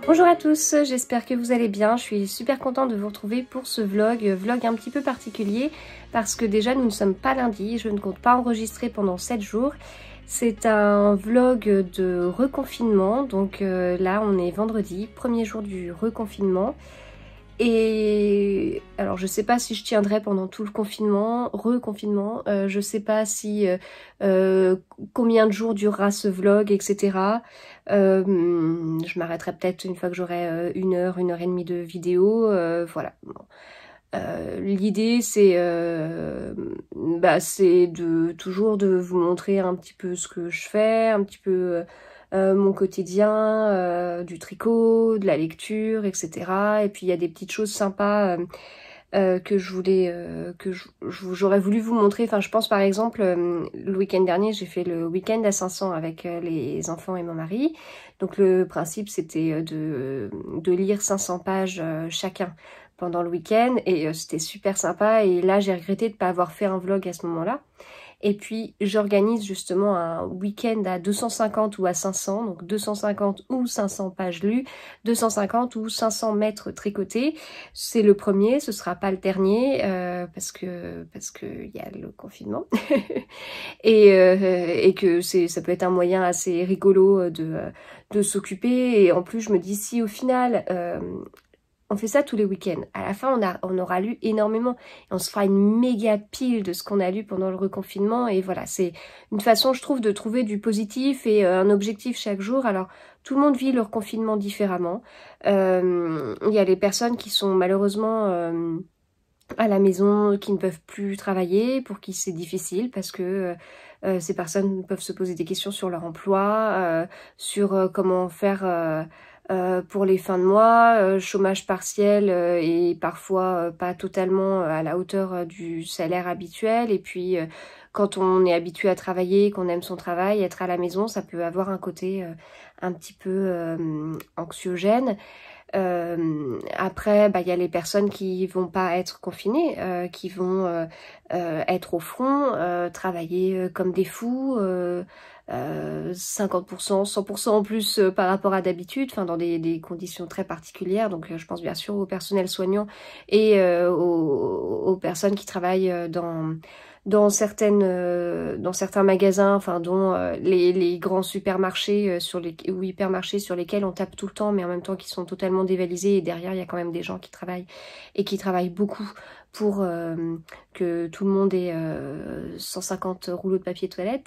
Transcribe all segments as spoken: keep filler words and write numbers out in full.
Bonjour à tous, j'espère que vous allez bien. Je suis super contente de vous retrouver pour ce vlog, vlog un petit peu particulier parce que déjà nous ne sommes pas lundi, je ne compte pas enregistrer pendant sept jours. C'est un vlog de reconfinement, donc euh, là on est vendredi, premier jour du reconfinement. Et alors je sais pas si je tiendrai pendant tout le confinement, reconfinement, euh, je sais pas si euh, euh, combien de jours durera ce vlog, et cetera. Euh, je m'arrêterai peut-être une fois que j'aurai euh, une heure, une heure et demie de vidéo, euh, voilà. Bon. Euh, l'idée c'est euh, bah, c'est de toujours de vous montrer un petit peu ce que je fais, un petit peu euh, mon quotidien, euh, du tricot, de la lecture, et cetera. Et puis il y a des petites choses sympas euh, euh, que je voulais, euh, que j'aurais voulu vous montrer. Enfin, je pense par exemple, euh, le week-end dernier, j'ai fait le week-end à cinq cents avec euh, les enfants et mon mari. Donc le principe c'était de, de lire cinq cents pages euh, chacun pendant le week-end et euh, c'était super sympa. Et là j'ai regretté de ne pas avoir fait un vlog à ce moment-là. Et puis j'organise justement un week-end à deux cent cinquante ou à cinq cents, donc deux cent cinquante ou cinq cents pages lues, deux cent cinquante ou cinq cents mètres tricotés. C'est le premier, ce sera pas le dernier euh, parce que parce que il y a le confinement et euh, et que c'est ça peut être un moyen assez rigolo de de s'occuper. Et en plus je me dis si au final euh, on fait ça tous les week-ends. À la fin, on, a, on aura lu énormément. Et on se fera une méga pile de ce qu'on a lu pendant le reconfinement. Et voilà, c'est une façon, je trouve, de trouver du positif et euh, un objectif chaque jour. Alors, tout le monde vit leur confinement différemment. Euh, il y a les personnes qui sont malheureusement euh, à la maison, qui ne peuvent plus travailler, pour qui c'est difficile parce que euh, ces personnes peuvent se poser des questions sur leur emploi, euh, sur euh, comment faire... Euh, Euh, pour les fins de mois, euh, chômage partiel euh, et parfois euh, pas totalement à la hauteur euh, du salaire habituel. Et puis euh, quand on est habitué à travailler, qu'on aime son travail, être à la maison, ça peut avoir un côté euh, un petit peu euh, anxiogène. Euh, après, bah, y a les personnes qui vont pas être confinées, euh, qui vont euh, euh, être au front, euh, travailler euh, comme des fous, euh, euh, cinquante pour cent, cent pour cent en plus euh, par rapport à d'habitude, enfin dans des, des conditions très particulières. Donc euh, je pense bien sûr au personnel soignant et euh, aux, aux personnes qui travaillent euh, dans dans certaines euh, dans certains magasins, enfin dont euh, les, les grands supermarchés euh, sur les ou hypermarchés sur lesquels on tape tout le temps, mais en même temps qui sont totalement dévalisés. Et derrière il y a quand même des gens qui travaillent et qui travaillent beaucoup pour euh, que tout le monde ait euh, cent cinquante rouleaux de papier toilette.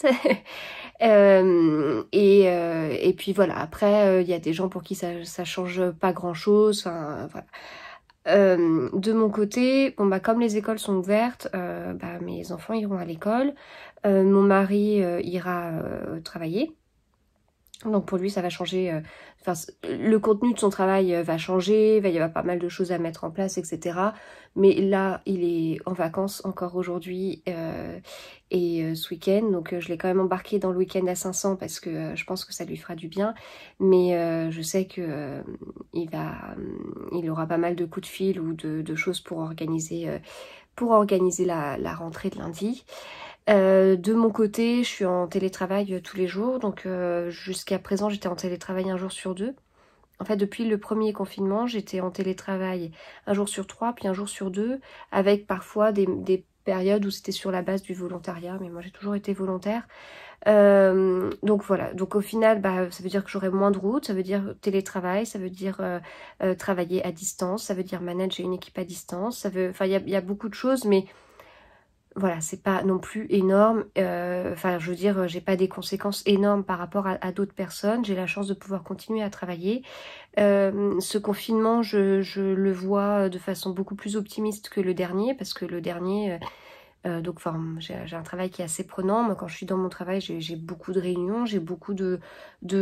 euh, et, euh, et puis voilà, après il euh, y a des gens pour qui ça, ça change pas grand chose, enfin voilà. Euh, de mon côté, bon bah comme les écoles sont ouvertes, euh, bah, mes enfants iront à l'école, euh, mon mari euh, ira euh, travailler. Donc pour lui ça va changer, euh, enfin le contenu de son travail euh, va changer, il va y avoir pas mal de choses à mettre en place, et cetera. Mais là il est en vacances encore aujourd'hui euh, et euh, ce week-end, donc euh, je l'ai quand même embarqué dans le week-end à cinq cents parce que euh, je pense que ça lui fera du bien. Mais euh, je sais que euh, il va, il aura pas mal de coups de fil ou de, de choses pour organiser, euh, pour organiser la, la rentrée de lundi. Euh, de mon côté, je suis en télétravail euh, tous les jours, donc euh, jusqu'à présent j'étais en télétravail un jour sur deux. En fait, depuis le premier confinement, j'étais en télétravail un jour sur trois, puis un jour sur deux, avec parfois des, des périodes où c'était sur la base du volontariat, mais moi j'ai toujours été volontaire. Euh, donc voilà, donc au final, bah, ça veut dire que j'aurai moins de route, ça veut dire télétravail, ça veut dire euh, euh, travailler à distance, ça veut dire manager une équipe à distance, ça veut, enfin il y a, y a beaucoup de choses, mais voilà, c'est pas non plus énorme. Euh, enfin, je veux dire, j'ai pas des conséquences énormes par rapport à, à d'autres personnes. J'ai la chance de pouvoir continuer à travailler. Euh, ce confinement, je, je le vois de façon beaucoup plus optimiste que le dernier, parce que le dernier, euh, donc, enfin, j'ai un travail qui est assez prenant. Moi, quand je suis dans mon travail, j'ai beaucoup de réunions, j'ai beaucoup de, de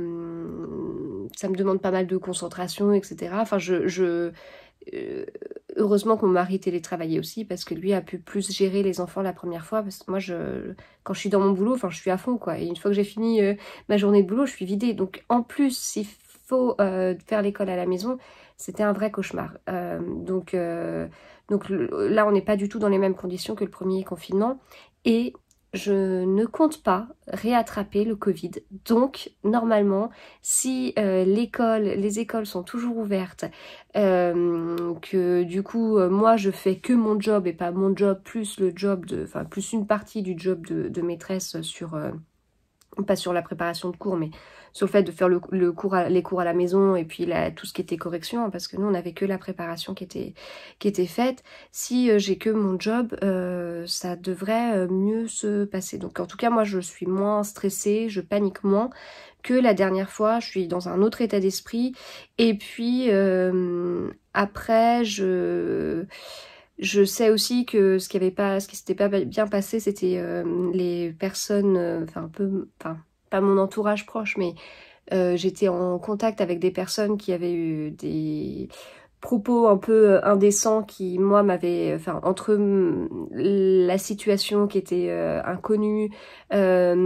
euh, ça me demande pas mal de concentration, et cetera. Enfin, je, je Euh, heureusement que mon mari télétravaillait aussi parce que lui a pu plus gérer les enfants la première fois, parce que moi je quand je suis dans mon boulot, enfin je suis à fond quoi, et une fois que j'ai fini euh, ma journée de boulot, je suis vidée. Donc en plus s'il faut euh, faire l'école à la maison, c'était un vrai cauchemar. Euh, donc euh, donc là on n'est pas du tout dans les mêmes conditions que le premier confinement. Et je ne compte pas réattraper le Covid. Donc, normalement, si euh, l'école, les écoles sont toujours ouvertes, euh, que du coup, euh, moi, je fais que mon job et pas mon job plus le job de, enfin, plus une partie du job de, de maîtresse sur, euh, pas sur la préparation de cours, mais sur le fait de faire le, le cours à, les cours à la maison et puis la, tout ce qui était correction, hein, parce que nous, on n'avait que la préparation qui était, qui était faite. Si euh, j'ai que mon job, euh, ça devrait euh, mieux se passer. Donc, en tout cas, moi, je suis moins stressée, je panique moins que la dernière fois. Je suis dans un autre état d'esprit. Et puis, euh, après, je... Je sais aussi que ce qui avait pas, ce qui s'était pas bien passé, c'était euh, les personnes, enfin euh, un peu, enfin pas mon entourage proche, mais euh, j'étais en contact avec des personnes qui avaient eu des propos un peu indécents qui, moi, m'avaient, enfin, entre la situation qui était euh, inconnue, euh,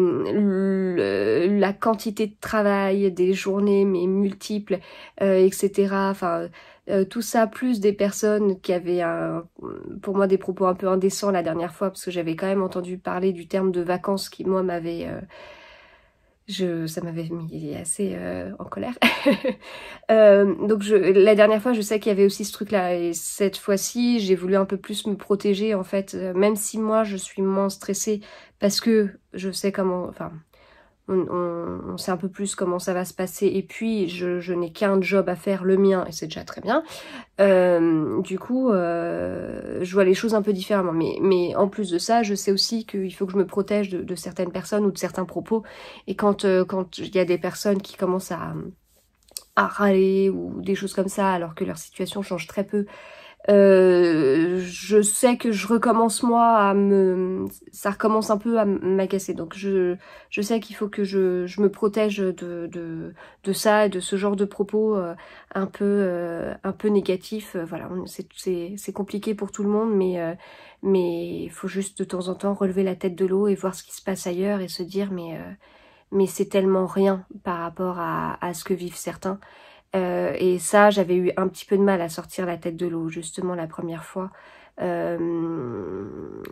le, la quantité de travail, des journées mais multiples, euh, et cetera. Enfin, euh, tout ça, plus des personnes qui avaient, un, pour moi, des propos un peu indécents la dernière fois, parce que j'avais quand même entendu parler du terme de vacances qui, moi, m'avait... Euh, Je, ça m'avait mis assez euh, en colère. euh, donc je, la dernière fois, je sais qu'il y avait aussi ce truc-là. Et cette fois-ci, j'ai voulu un peu plus me protéger, en fait. Euh, même si moi, je suis moins stressée parce que je sais comment... Enfin, on, on, on sait un peu plus comment ça va se passer. Et puis, je, je n'ai qu'un job à faire, le mien, et c'est déjà très bien. Euh, du coup, euh, je vois les choses un peu différemment. Mais, mais en plus de ça, je sais aussi qu'il faut que je me protège de, de certaines personnes ou de certains propos. Et quand euh, quand il y a des personnes qui commencent à, à râler ou des choses comme ça, alors que leur situation change très peu, euh, je sais que je recommence moi à me... ça recommence un peu à m'agacer. Donc je, je sais qu'il faut que je, je me protège de, de, de ça et de ce genre de propos euh, un peu euh, un peu négatifs. Euh, voilà, c'est compliqué pour tout le monde, mais euh, mais il faut juste de temps en temps relever la tête de l'eau et voir ce qui se passe ailleurs et se dire mais euh, mais c'est tellement rien par rapport à, à ce que vivent certains. Euh, et ça, j'avais eu un petit peu de mal à sortir la tête de l'eau, justement, la première fois. Euh,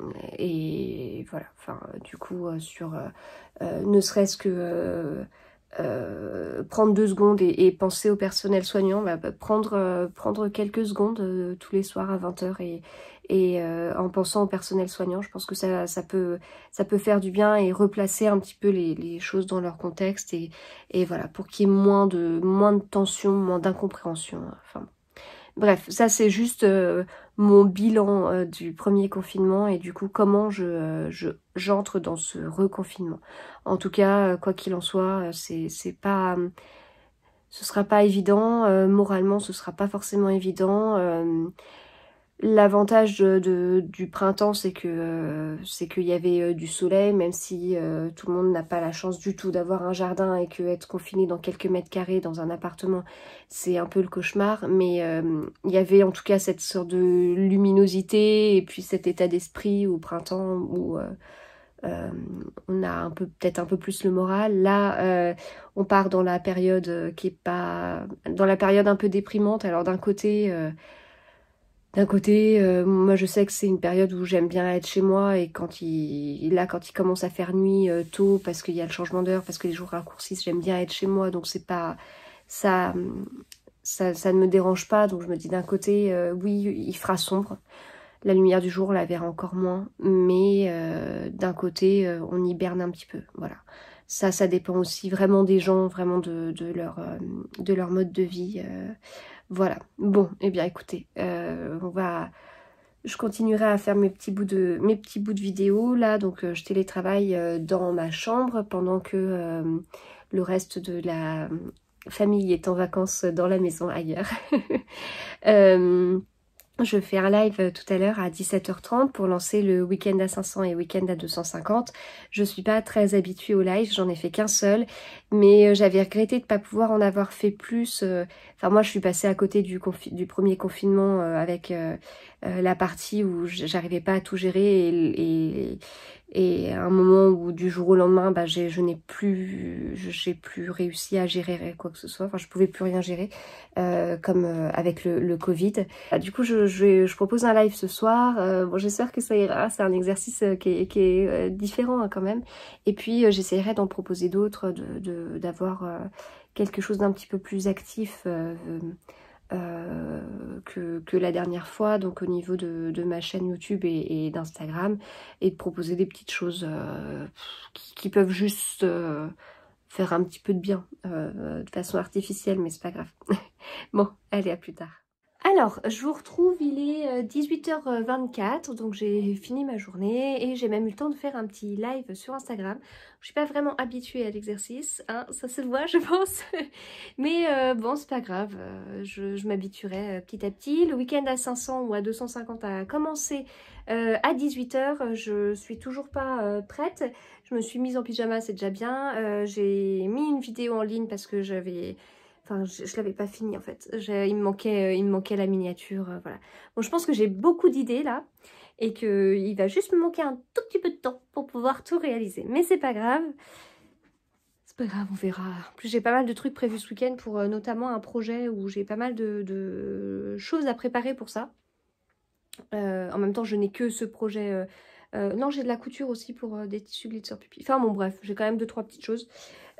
et voilà, enfin, du coup, euh, sur euh, euh, ne serait-ce que euh, euh, prendre deux secondes et, et penser au personnel soignant, bah, bah, prendre, euh, prendre quelques secondes euh, tous les soirs à vingt heures et, et euh, en pensant au personnel soignant, je pense que ça, ça, peut, ça peut faire du bien et replacer un petit peu les, les choses dans leur contexte et, et voilà, pour qu'il y ait moins de, moins de tension, moins d'incompréhension. Enfin, bref, ça c'est juste euh, mon bilan euh, du premier confinement et du coup comment je euh, je j'entre dans ce reconfinement. En tout cas, euh, quoi qu'il en soit, euh, c'est c'est pas, euh, ce sera pas évident. Euh, moralement, ce sera pas forcément évident. Euh, L'avantage de, de, du printemps, c'est que euh, c'est qu'il y avait euh, du soleil, même si euh, tout le monde n'a pas la chance du tout d'avoir un jardin et que être confiné dans quelques mètres carrés dans un appartement, c'est un peu le cauchemar. Mais euh, il y avait en tout cas cette sorte de luminosité et puis cet état d'esprit au printemps où euh, euh, on a un peu peut-être un peu plus le moral. Là, euh, on part dans la période qui est pas dans la période un peu déprimante. Alors d'un côté. Euh, D'un côté, euh, moi je sais que c'est une période où j'aime bien être chez moi et quand il là quand il commence à faire nuit euh, tôt parce qu'il y a le changement d'heure, parce que les jours raccourcissent, j'aime bien être chez moi, donc c'est pas ça, ça ça ne me dérange pas. Donc je me dis d'un côté euh, oui, il fera sombre, la lumière du jour on la verra encore moins, mais euh, d'un côté euh, on hiberne un petit peu, voilà. Ça ça dépend aussi vraiment des gens, vraiment de, de leur euh, de leur mode de vie. Euh, Voilà, bon, eh bien écoutez, euh, on va, je continuerai à faire mes petits bouts de, mes petits bouts de vidéo là, donc euh, je télétravaille euh, dans ma chambre pendant que euh, le reste de la famille est en vacances dans la maison ailleurs. euh, Je fais un live tout à l'heure à dix-sept heures trente pour lancer le week-end à cinq cents et week-end à deux cent cinquante. Je suis pas très habituée au live, j'en ai fait qu'un seul, mais j'avais regretté de pas pouvoir en avoir fait plus. Enfin moi je suis passée à côté du, du premier confinement avec euh, euh, la partie où j'arrivais pas à tout gérer et, et, et à un moment où du jour au lendemain, bah, j'ai, je n'ai plus, j'ai plus réussi à gérer quoi que ce soit. Enfin, je pouvais plus rien gérer, euh, comme euh, avec le, le Covid. Ah, du coup, je, je, je propose un live ce soir. Euh, bon, j'espère que ça ira. C'est un exercice qui est, qui est euh, différent hein, quand même. Et puis, euh, j'essaierai d'en proposer d'autres, de, de, d'avoir euh, quelque chose d'un petit peu plus actif. Euh, Euh, que, que la dernière fois, donc au niveau de, de ma chaîne YouTube et, et d'Instagram, et de proposer des petites choses euh, qui, qui peuvent juste euh, faire un petit peu de bien euh, de façon artificielle, mais c'est pas grave. Bon, allez, à plus tard. Alors, je vous retrouve, il est dix-huit heures vingt-quatre, donc j'ai fini ma journée et j'ai même eu le temps de faire un petit live sur Instagram. Je suis pas vraiment habituée à l'exercice, hein, ça se voit je pense, mais euh, bon c'est pas grave, euh, je, je m'habituerai petit à petit. Le week-end à cinq cents ou à deux cent cinquante a commencé euh, à dix-huit heures, je suis toujours pas euh, prête, je me suis mise en pyjama, c'est déjà bien, euh, j'ai mis une vidéo en ligne parce que j'avais... Enfin, je, je l'avais pas fini en fait. Je, il, me manquait, euh, il me manquait la miniature, euh, voilà. Bon, je pense que j'ai beaucoup d'idées là et qu'il va juste me manquer un tout petit peu de temps pour pouvoir tout réaliser. Mais c'est pas grave. C'est pas grave, on verra. En plus, j'ai pas mal de trucs prévus ce week-end pour euh, notamment un projet où j'ai pas mal de, de choses à préparer pour ça. Euh, en même temps, je n'ai que ce projet... Euh, euh, non, j'ai de la couture aussi pour euh, des tissus glitzer pupi. Enfin bon, bref, j'ai quand même deux trois petites choses.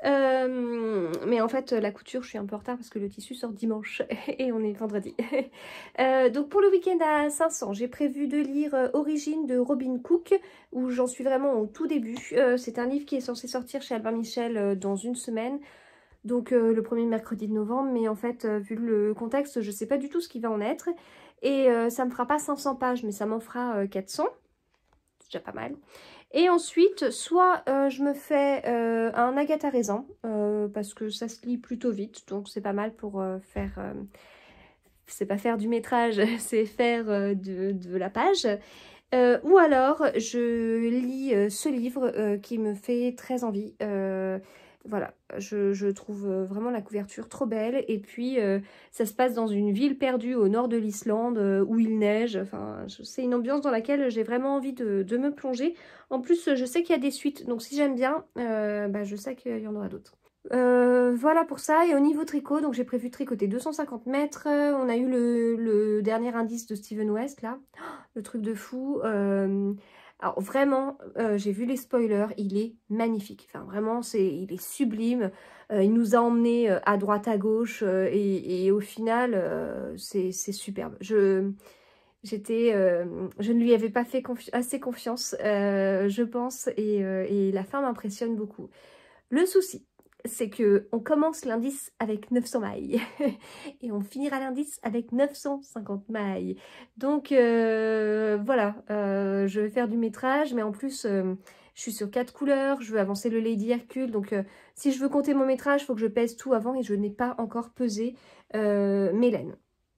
Euh, mais en fait la couture je suis un peu en retard parce que le tissu sort dimanche et on est vendredi. euh, donc pour le week-end à cinq cents j'ai prévu de lire euh, Origine de Robin Cook, où j'en suis vraiment au tout début. Euh, c'est un livre qui est censé sortir chez Albin Michel euh, dans une semaine, donc euh, le premier mercredi de novembre, mais en fait euh, vu le contexte je sais pas du tout ce qui va en être et euh, ça me fera pas cinq cents pages mais ça m'en fera euh, quatre cents, c'est déjà pas mal. Et ensuite, soit euh, je me fais euh, un Agatha raisin, euh, parce que ça se lit plutôt vite, donc c'est pas mal pour euh, faire... Euh, c'est pas faire du métrage, c'est faire euh, de, de la page. Euh, ou alors, je lis euh, ce livre euh, qui me fait très envie. Euh, voilà, je, je trouve vraiment la couverture trop belle. Et puis, euh, ça se passe dans une ville perdue au nord de l'Islande, euh, où il neige. Enfin, c'est une ambiance dans laquelle j'ai vraiment envie de, de me plonger. En plus, je sais qu'il y a des suites, donc si j'aime bien, euh, bah, je sais qu'il y en aura d'autres. Euh, voilà pour ça. Et au niveau tricot, donc j'ai prévu de tricoter deux cent cinquante mètres. On a eu le, le dernier indice de Steven West, là. Oh, le truc de fou. Euh, alors vraiment, euh, j'ai vu les spoilers, il est magnifique. Enfin vraiment, c'est, il est sublime. Euh, il nous a emmenés euh, à droite, à gauche. Euh, et, et au final, euh, c'est superbe. Je... J'étais, euh, je ne lui avais pas fait confi assez confiance, euh, je pense, et, euh, et la fin m'impressionne beaucoup. Le souci, c'est que on commence l'indice avec neuf cents mailles et on finira l'indice avec neuf cent cinquante mailles. Donc euh, voilà, euh, je vais faire du métrage, mais en plus euh, je suis sur quatre couleurs, je veux avancer le Lady Hercule, donc euh, si je veux compter mon métrage, il faut que je pèse tout avant et je n'ai pas encore pesé euh, mes laines.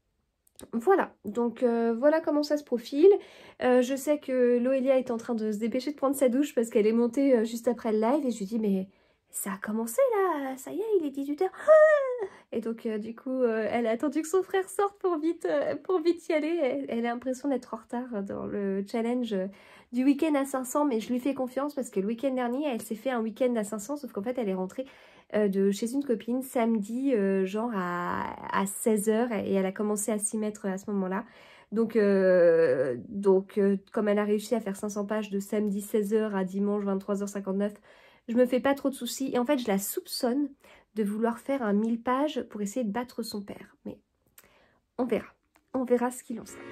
Voilà, donc euh, voilà comment ça se profile. Euh, je sais que Loelia est en train de se dépêcher de prendre sa douche parce qu'elle est montée euh, juste après le live et je lui dis mais ça a commencé là, ça y est, il est dix-huit heures. Ah, et donc euh, du coup, euh, elle a attendu que son frère sorte pour vite, euh, pour vite y aller. Elle, elle a l'impression d'être en retard dans le challenge du week-end à cinq cents, mais je lui fais confiance parce que le week-end dernier, elle s'est fait un week-end à cinq cents, sauf qu'en fait, elle est rentrée euh, de chez une copine samedi, euh, genre à, à seize heures, et elle a commencé à s'y mettre à ce moment-là. Donc, euh, donc euh, comme elle a réussi à faire cinq cents pages de samedi seize heures à dimanche vingt-trois heures cinquante-neuf, je me fais pas trop de soucis. Et en fait, je la soupçonne de vouloir faire un mille pages pour essayer de battre son père. Mais on verra. On verra ce qu'il en sait.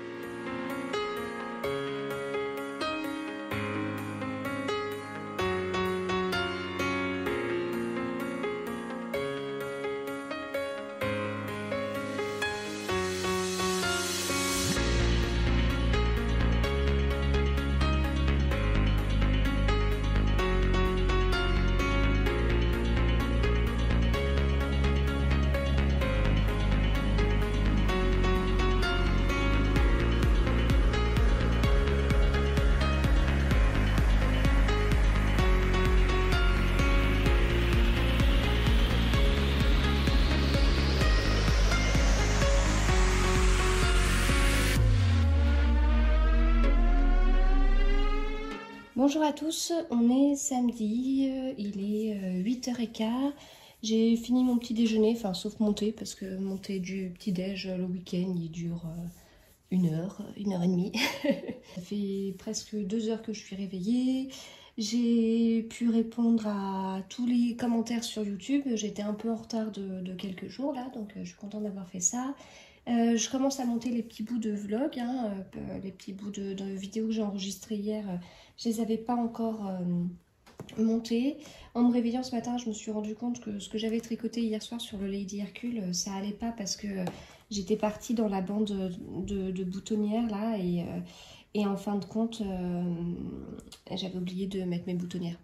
Bonjour à tous, on est samedi, euh, il est euh, huit heures quinze. J'ai fini mon petit déjeuner, enfin sauf mon thé, parce que mon thé du petit-déj le week-end il dure euh, une heure, une heure et demie. Ça fait presque deux heures que je suis réveillée. J'ai pu répondre à tous les commentaires sur YouTube. J'étais un peu en retard de, de quelques jours là, donc euh, je suis contente d'avoir fait ça. Euh, je commence à monter les petits bouts de vlog, hein, euh, les petits bouts de, de vidéos que j'ai enregistrées hier. Euh, je les avais pas encore euh, montés. En me réveillant ce matin, je me suis rendu compte que ce que j'avais tricoté hier soir sur le Lady Hercule, euh, ça allait pas parce que euh, j'étais partie dans la bande de, de, de boutonnières là et, euh, et en fin de compte, euh, j'avais oublié de mettre mes boutonnières.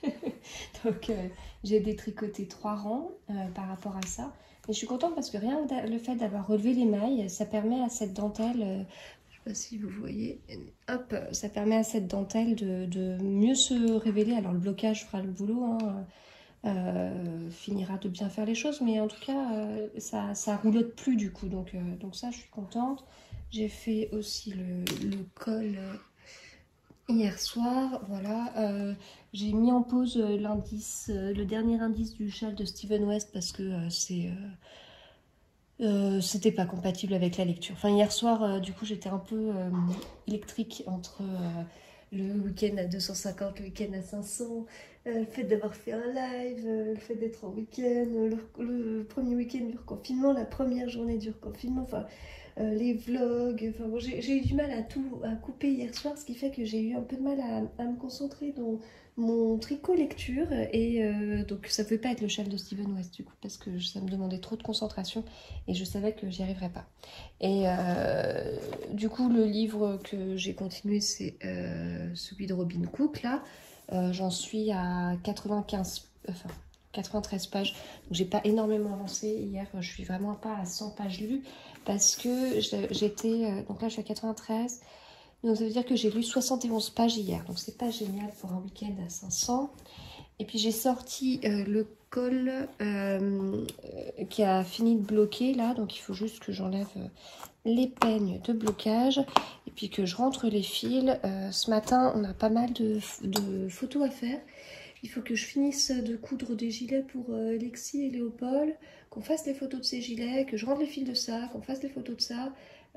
Donc euh, j'ai détricoté trois rangs euh, par rapport à ça. Et je suis contente parce que rien que le fait d'avoir relevé les mailles, ça permet à cette dentelle, euh, je sais pas si vous voyez, hop, ça permet à cette dentelle de, de mieux se révéler. Alors le blocage fera le boulot, hein, euh, finira de bien faire les choses, mais en tout cas, euh, ça, ça roulotte plus du coup. Donc, euh, donc ça, je suis contente. J'ai fait aussi le, le col hier soir, voilà. Euh, j'ai mis en pause l'indice, euh, le dernier indice du châle de Steven West parce que euh, c'est, euh, euh, c'était pas compatible avec la lecture. Enfin hier soir, euh, du coup, j'étais un peu euh, électrique entre euh, le week-end à deux cent cinquante, le week-end à cinq cents, euh, le fait d'avoir fait un live, euh, le fait d'être en week-end, le, le premier week-end du reconfinement, la première journée du reconfinement, enfin. Euh, les vlogs, enfin bon, j'ai eu du mal à tout à couper hier soir, ce qui fait que j'ai eu un peu de mal à, à me concentrer dans mon tricot lecture et euh, donc ça ne pouvait pas être le châle de Steven West du coup parce que ça me demandait trop de concentration et je savais que j'y arriverais pas. Et euh, du coup le livre que j'ai continué c'est euh, celui de Robin Cook là, euh, j'en suis à quatre-vingt-quinze, enfin quatre-vingt-treize pages, donc j'ai pas énormément avancé hier, je suis vraiment pas à cent pages lues parce que j'étais, donc là je suis à quatre-vingt-treize, donc ça veut dire que j'ai lu soixante et onze pages hier, donc c'est pas génial pour un week-end à cinq cents. Et puis j'ai sorti euh, le col euh, qui a fini de bloquer là, donc il faut juste que j'enlève les peignes de blocage et puis que je rentre les fils. Euh, ce matin on a pas mal de, de photos à faire. Il faut que je finisse de coudre des gilets pour euh, Lexi et Léopold, qu'on fasse les photos de ces gilets, que je rende les fils de ça, qu'on fasse les photos de ça.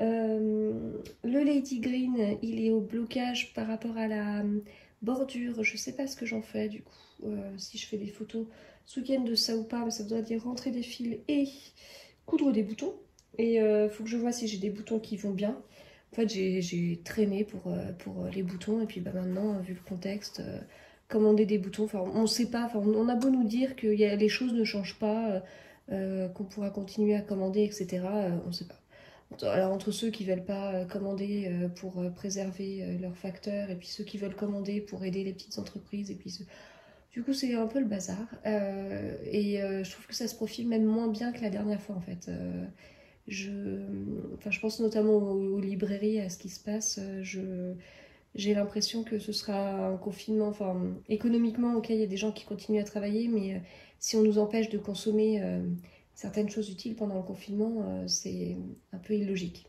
Euh, le Lady Green, il est au blocage par rapport à la bordure. Je sais pas ce que j'en fais du coup, euh, si je fais des photos ce week-end de ça ou pas, mais ça doit dire rentrer des fils et coudre des boutons. Et il euh, faut que je vois si j'ai des boutons qui vont bien. En fait, j'ai traîné pour, euh, pour les boutons et puis bah, maintenant, vu le contexte... Euh, commander des boutons, enfin on sait pas, enfin on a beau nous dire que y a, les choses ne changent pas, euh, euh, qu'on pourra continuer à commander, et cetera. Euh, on sait pas. Alors entre ceux qui veulent pas commander euh, pour euh, préserver euh, leurs facteurs et puis ceux qui veulent commander pour aider les petites entreprises et puis ceux... du coup c'est un peu le bazar euh, et euh, je trouve que ça se profile même moins bien que la dernière fois en fait. Euh, je, enfin, je pense notamment aux, aux librairies, à ce qui se passe. Je J'ai l'impression que ce sera un confinement, enfin économiquement, ok, il y a des gens qui continuent à travailler, mais euh, si on nous empêche de consommer euh, certaines choses utiles pendant le confinement, euh, c'est un peu illogique.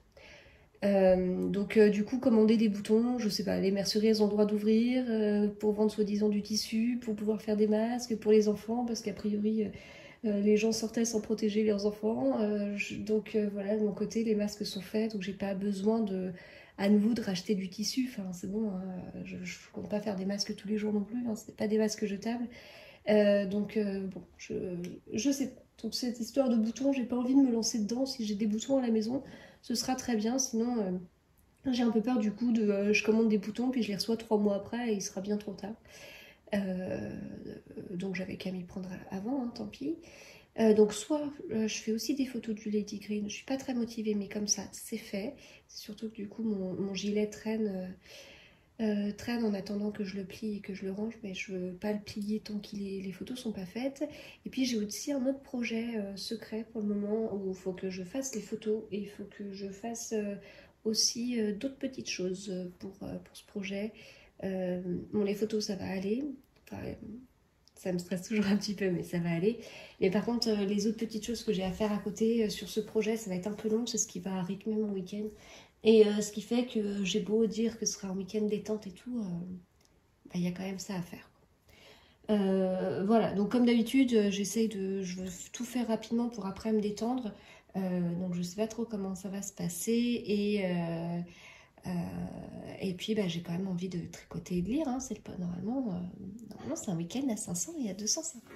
Euh, donc euh, du coup, commander des boutons, je sais pas, les merceries elles ont le droit d'ouvrir euh, pour vendre soi-disant du tissu, pour pouvoir faire des masques pour les enfants, parce qu'a priori euh, les gens sortaient sans protéger leurs enfants. Euh, je, donc euh, voilà, de mon côté, les masques sont faits, donc j'ai pas besoin de à nouveau de racheter du tissu, enfin c'est bon, hein, je, je compte pas faire des masques tous les jours non plus, hein, c'est pas des masques jetables, euh, donc euh, bon, je, je sais pas, donc cette histoire de boutons, j'ai pas envie de me lancer dedans. Si j'ai des boutons à la maison, ce sera très bien, sinon euh, j'ai un peu peur du coup de, euh, je commande des boutons puis je les reçois trois mois après et il sera bien trop tard, euh, donc j'avais qu'à m'y prendre avant, hein, tant pis. Euh, donc soit euh, je fais aussi des photos du Lady Green, je suis pas très motivée mais comme ça c'est fait, c'est surtout que du coup mon, mon gilet traîne, euh, euh, traîne en attendant que je le plie et que je le range, mais je veux pas le plier tant que les, les photos sont pas faites. Et puis j'ai aussi un autre projet euh, secret pour le moment où il faut que je fasse les photos et il faut que je fasse euh, aussi euh, d'autres petites choses pour, euh, pour ce projet. Euh, bon, les photos ça va aller, enfin, ça me stresse toujours un petit peu, mais ça va aller. Mais par contre, euh, les autres petites choses que j'ai à faire à côté euh, sur ce projet, ça va être un peu long, c'est ce qui va rythmer mon week-end. Et euh, ce qui fait que j'ai beau dire que ce sera un week-end détente et tout, euh, bah, il y a quand même ça à faire. Euh, voilà, donc comme d'habitude, j'essaye de... Je veux tout faire rapidement pour après me détendre. Euh, donc je sais pas trop comment ça va se passer. Et, euh, euh, et puis bah, j'ai quand même envie de tricoter et de lire. Hein. C'est pas normalement, euh, normalement c'est un week-end à cinq cents et à deux cent cinquante.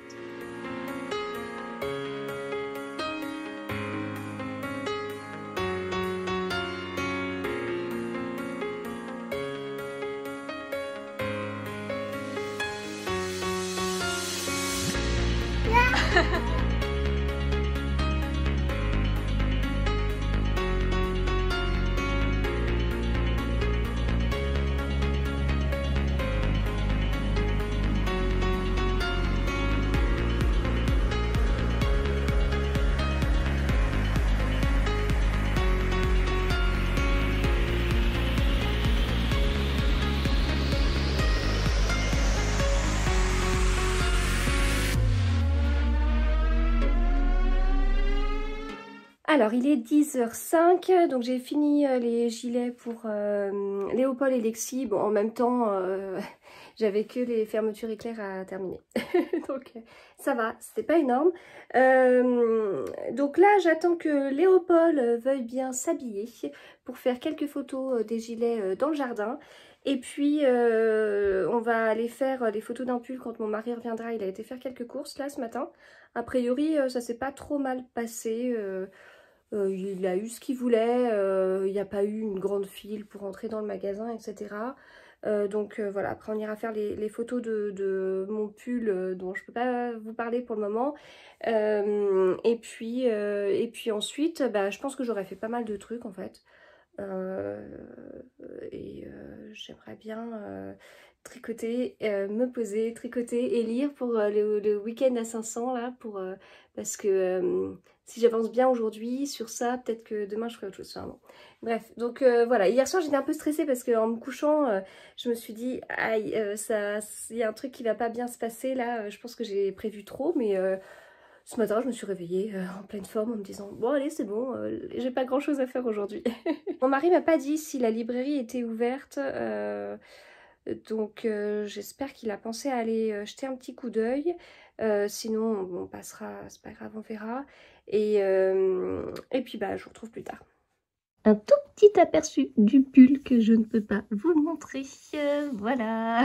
Alors, il est dix heures cinq, donc j'ai fini euh, les gilets pour euh, Léopold et Lexi. Bon, en même temps, euh, j'avais que les fermetures éclairs à terminer. Donc, ça va, c'était pas énorme. Euh, donc là, j'attends que Léopold veuille bien s'habiller pour faire quelques photos des gilets dans le jardin. Et puis, euh, on va aller faire les photos d'un pull quand mon mari reviendra. Il a été faire quelques courses là ce matin. A priori, ça s'est pas trop mal passé. Euh, Euh, il a eu ce qu'il voulait, euh, il n'y a pas eu une grande file pour entrer dans le magasin, et cetera. Euh, donc euh, voilà, après on ira faire les, les photos de, de mon pull euh, dont je ne peux pas vous parler pour le moment. Euh, et, puis, euh, et puis ensuite, bah, je pense que j'aurais fait pas mal de trucs en fait. Euh, et euh, j'aimerais bien euh, tricoter, euh, me poser, tricoter et lire pour euh, le, le week-end à cinq cents là, pour, euh, parce que euh, si j'avance bien aujourd'hui sur ça, peut-être que demain je ferai autre chose. Enfin, bon. Bref, donc euh, voilà, hier soir j'étais un peu stressée parce qu'en me couchant, euh, je me suis dit, aïe, euh, ça, il y a un truc qui va pas bien se passer là, je pense que j'ai prévu trop, mais... Euh, ce matin, je me suis réveillée euh, en pleine forme en me disant « Bon, allez, c'est bon, euh, j'ai pas grand-chose à faire aujourd'hui. » Mon mari m'a pas dit si la librairie était ouverte, euh, donc euh, j'espère qu'il a pensé à aller euh, jeter un petit coup d'œil. Euh, sinon, on passera, c'est pas grave, on verra. Et, euh, et puis, bah, je vous retrouve plus tard. Un tout petit aperçu du pull que je ne peux pas vous montrer. Euh, voilà.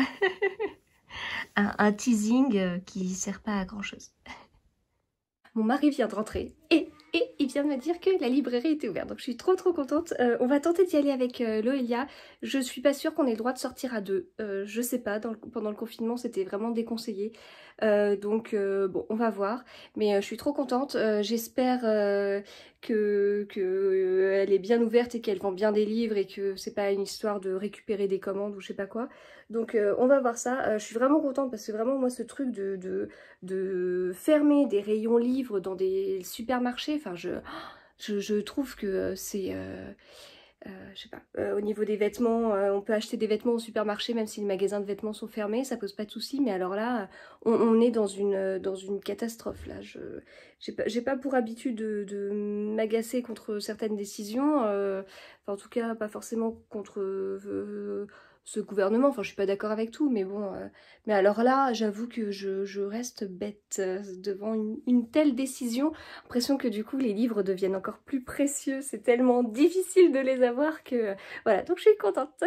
un, un teasing euh, qui sert pas à grand-chose. Mon mari vient de rentrer et, et il vient de me dire que la librairie était ouverte. Donc je suis trop trop contente. Euh, on va tenter d'y aller avec euh, Loelia. Je suis pas sûre qu'on ait le droit de sortir à deux. Euh, je sais pas, dans le, pendant le confinement c'était vraiment déconseillé. Euh, donc euh, bon, on va voir. Mais euh, je suis trop contente. Euh, J'espère euh, que, que euh, elle est bien ouverte et qu'elle vend bien des livres et que c'est pas une histoire de récupérer des commandes ou je sais pas quoi. Donc euh, on va voir ça. Euh, je suis vraiment contente parce que vraiment moi ce truc de, de, de fermer des rayons livres dans des supermarchés, enfin je, je, je trouve que c'est... Euh, euh, je sais pas, euh, au niveau des vêtements, euh, on peut acheter des vêtements au supermarché même si les magasins de vêtements sont fermés, ça pose pas de soucis, mais alors là, on, on est dans une, dans une catastrophe là. Je j'ai pas, j'ai pas pour habitude de, de m'agacer contre certaines décisions, euh, enfin, en tout cas pas forcément contre... Euh, ce gouvernement, enfin je suis pas d'accord avec tout, mais bon, euh, mais alors là, j'avoue que je, je reste bête euh, devant une, une telle décision, l'impression que du coup les livres deviennent encore plus précieux, c'est tellement difficile de les avoir que, euh, voilà, donc je suis contente.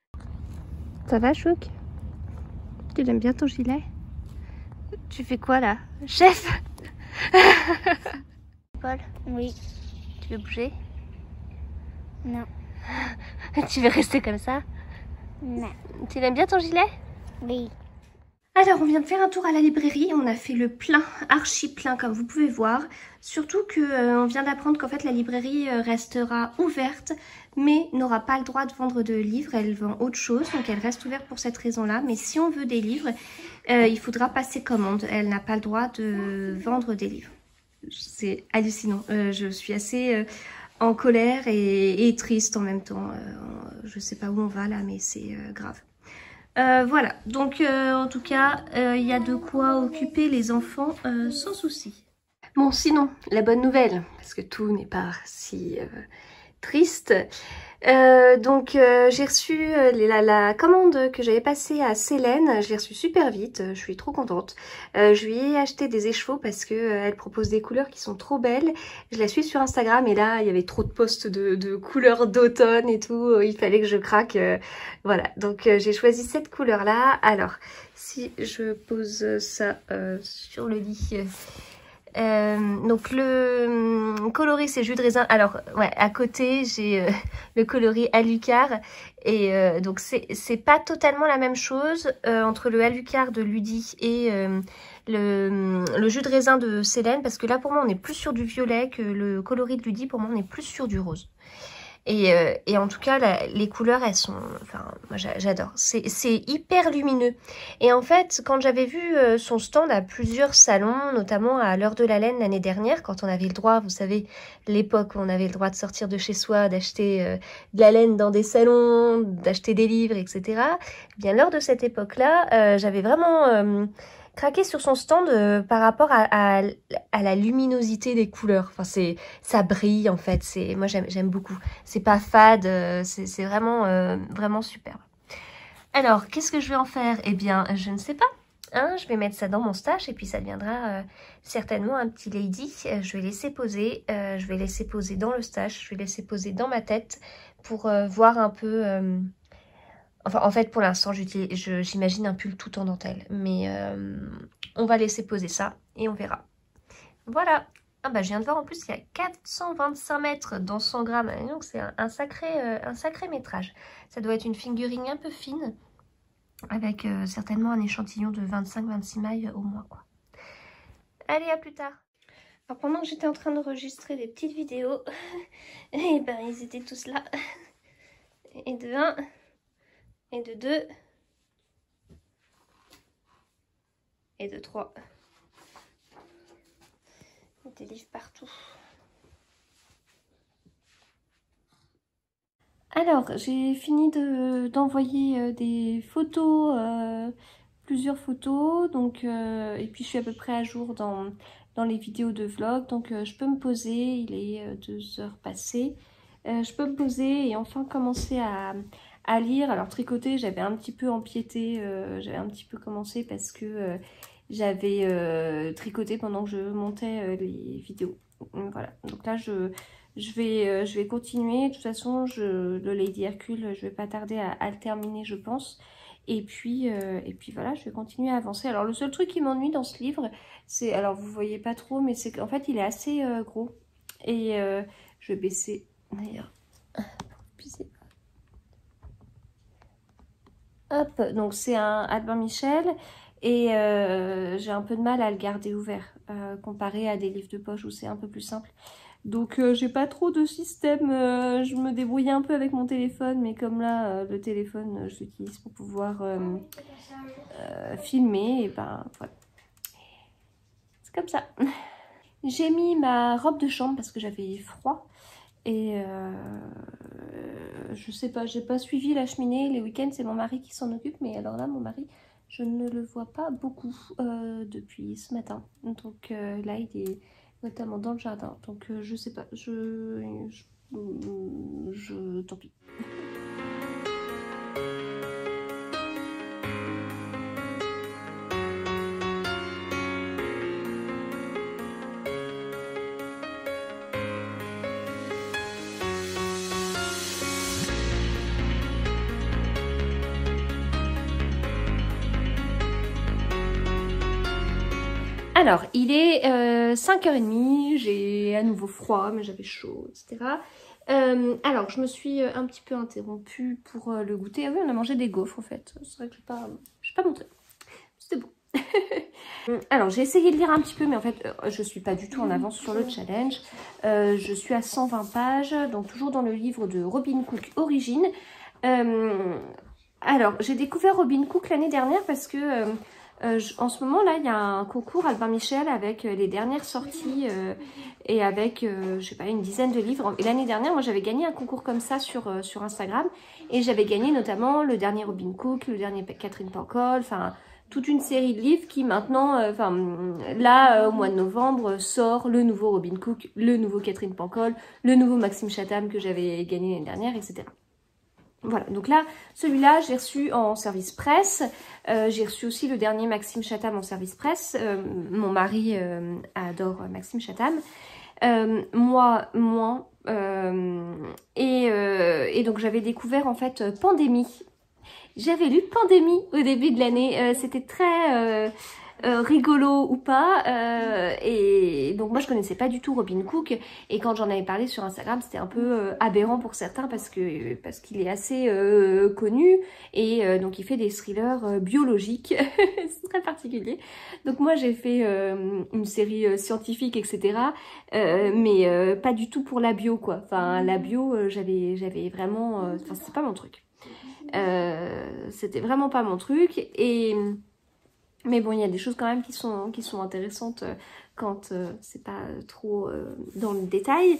Ça va Chouk? Tu aimes bien ton gilet? Tu fais quoi là? Chef? Paul? Oui. Tu veux bouger? Non. Tu veux rester comme ça? Non. Tu aimes bien ton gilet? Oui. Alors on vient de faire un tour à la librairie, on a fait le plein, archi plein comme vous pouvez voir. Surtout que euh, on vient d'apprendre qu'en fait la librairie euh, restera ouverte mais n'aura pas le droit de vendre de livres, elle vend autre chose donc elle reste ouverte pour cette raison là. Mais si on veut des livres, euh, il faudra passer commande, elle n'a pas le droit de vendre des livres. C'est hallucinant, euh, je suis assez... Euh, en colère et, et triste en même temps. Euh, je sais pas où on va là, mais c'est euh, grave. Euh, voilà, donc euh, en tout cas, il euh, y a de quoi occuper les enfants euh, sans souci. Bon, sinon, la bonne nouvelle, parce que tout n'est pas si euh, triste, Euh, donc euh, j'ai reçu euh, la, la commande que j'avais passée à Célène, je l'ai reçue super vite, je suis trop contente. Euh, je lui ai acheté des écheveaux parce que euh, elle propose des couleurs qui sont trop belles. Je la suis sur Instagram et là il y avait trop de posts de, de couleurs d'automne et tout, il fallait que je craque. Euh, voilà, donc euh, j'ai choisi cette couleur là. Alors si je pose ça euh, sur le lit... Euh, donc le hum, coloris c'est jus de raisin. Alors ouais, à côté j'ai euh, le coloris Alucard et euh, donc c'est c'est pas totalement la même chose euh, entre le Alucard de Ludi et euh, le, le jus de raisin de Célène, parce que là pour moi on est plus sur du violet que le coloris de Ludi. Pour moi on est plus sur du rose. Et, euh, et en tout cas, la, les couleurs, elles sont... Enfin, moi, j'adore. C'est hyper lumineux. Et en fait, quand j'avais vu euh, son stand à plusieurs salons, notamment à l'Heure de la Laine l'année dernière, quand on avait le droit, vous savez, l'époque où on avait le droit de sortir de chez soi, d'acheter euh, de la laine dans des salons, d'acheter des livres, et cetera. Eh bien, lors de cette époque-là, euh, j'avais vraiment... Euh, craqué sur son stand euh, par rapport à, à, à la luminosité des couleurs. Enfin, c'est, ça brille en fait. C'est, moi j'aime beaucoup. C'est pas fade, euh, c'est vraiment, euh, vraiment superbe. Alors, qu'est-ce que je vais en faire? Eh bien, je ne sais pas. Hein, je vais mettre ça dans mon stash et puis ça deviendra euh, certainement un petit lady. Euh, je vais laisser poser. Euh, je vais laisser poser dans le stash. Je vais laisser poser dans ma tête pour euh, voir un peu... Euh, Enfin, en fait, pour l'instant, j'imagine un pull tout en dentelle. Mais euh, on va laisser poser ça et on verra. Voilà. Ah bah, je viens de voir en plus qu'il y a quatre cent vingt-cinq mètres dans cent grammes. Donc, c'est un, un, sacré, euh, un sacré métrage. Ça doit être une fingering un peu fine. Avec euh, certainement un échantillon de vingt-cinq vingt-six mailles au moins, quoi. Allez, à plus tard. Alors, pendant que j'étais en train d'enregistrer des petites vidéos, et ben, ils étaient tous là. Et de un... Et de deux. Et de trois. Des livres partout. Alors, j'ai fini d'envoyer de, euh, des photos, euh, plusieurs photos. Donc, euh, et puis, je suis à peu près à jour dans, dans les vidéos de vlog. Donc, euh, je peux me poser. Il est euh, deux heures passées. Euh, je peux me poser et enfin commencer à... à lire. Alors tricoter, j'avais un petit peu empiété, euh, j'avais un petit peu commencé parce que euh, j'avais euh, tricoté pendant que je montais euh, les vidéos. Voilà, donc là je, je, vais, euh, je vais continuer. De toute façon, je, le Lady Hercule, je vais pas tarder à, à le terminer, je pense. Et puis, euh, et puis voilà, je vais continuer à avancer. Alors le seul truc qui m'ennuie dans ce livre, c'est, alors vous voyez pas trop, mais c'est qu'en fait il est assez euh, gros. Et euh, je vais baisser d'ailleurs. Hop, donc c'est un Albin Michel et euh, j'ai un peu de mal à le garder ouvert euh, comparé à des livres de poche où c'est un peu plus simple. Donc euh, j'ai pas trop de système, euh, je me débrouille un peu avec mon téléphone, mais comme là euh, le téléphone euh, je l'utilise pour pouvoir euh, euh, filmer, et ben voilà. C'est comme ça. J'ai mis ma robe de chambre parce que j'avais froid. Et euh, je sais pas, j'ai pas suivi la cheminée. Les week-ends, c'est mon mari qui s'en occupe. Mais alors là, mon mari, je ne le vois pas beaucoup euh, depuis ce matin. Donc euh, là, il est notamment dans le jardin. Donc euh, je sais pas, je, je, je... Tant pis. Alors, il est euh, cinq heures trente, j'ai à nouveau froid, mais j'avais chaud, et cetera. Euh, alors, je me suis un petit peu interrompue pour euh, le goûter. Ah oui, on a mangé des gaufres, en fait. C'est vrai que je n'ai pas, pas montré. C'était bon. Alors, j'ai essayé de lire un petit peu, mais en fait, euh, je ne suis pas du tout en avance sur le challenge. Euh, je suis à cent vingt pages, donc toujours dans le livre de Robin Cook Origine. Euh, alors, j'ai découvert Robin Cook l'année dernière parce que... Euh, Euh, je, en ce moment là il y a un concours Albin Michel avec euh, les dernières sorties euh, et avec euh, je sais pas une dizaine de livres. Et l'année dernière moi j'avais gagné un concours comme ça sur, euh, sur Instagram et j'avais gagné notamment le dernier Robin Cook, le dernier Catherine Pancol, enfin toute une série de livres qui maintenant, enfin euh, là, euh, au mois de novembre, sort le nouveau Robin Cook, le nouveau Catherine Pancol, le nouveau Maxime Chatham que j'avais gagné l'année dernière, et cetera. Voilà, donc là, celui-là, j'ai reçu en service presse. Euh, j'ai reçu aussi le dernier Maxime Chatham en service presse. Euh, mon mari euh, adore Maxime Chatham. Euh, moi, moins. Euh, et, euh, et donc, j'avais découvert, en fait, Pandémie. J'avais lu Pandémie au début de l'année. Euh, C'était très... Euh, Euh, rigolo ou pas, euh, et donc moi je connaissais pas du tout Robin Cook, et quand j'en avais parlé sur Instagram c'était un peu euh, aberrant pour certains parce que parce qu'il est assez euh, connu, et euh, donc il fait des thrillers euh, biologiques. C'est très particulier. Donc moi j'ai fait euh, une série euh, scientifique, etc., euh, mais euh, pas du tout pour la bio, quoi. Enfin la bio, euh, j'avais j'avais vraiment, enfin euh, c'était pas mon truc, euh, c'était vraiment pas mon truc. Et mais bon, il y a des choses quand même qui sont, qui sont intéressantes euh, quand euh, c'est pas trop euh, dans le détail.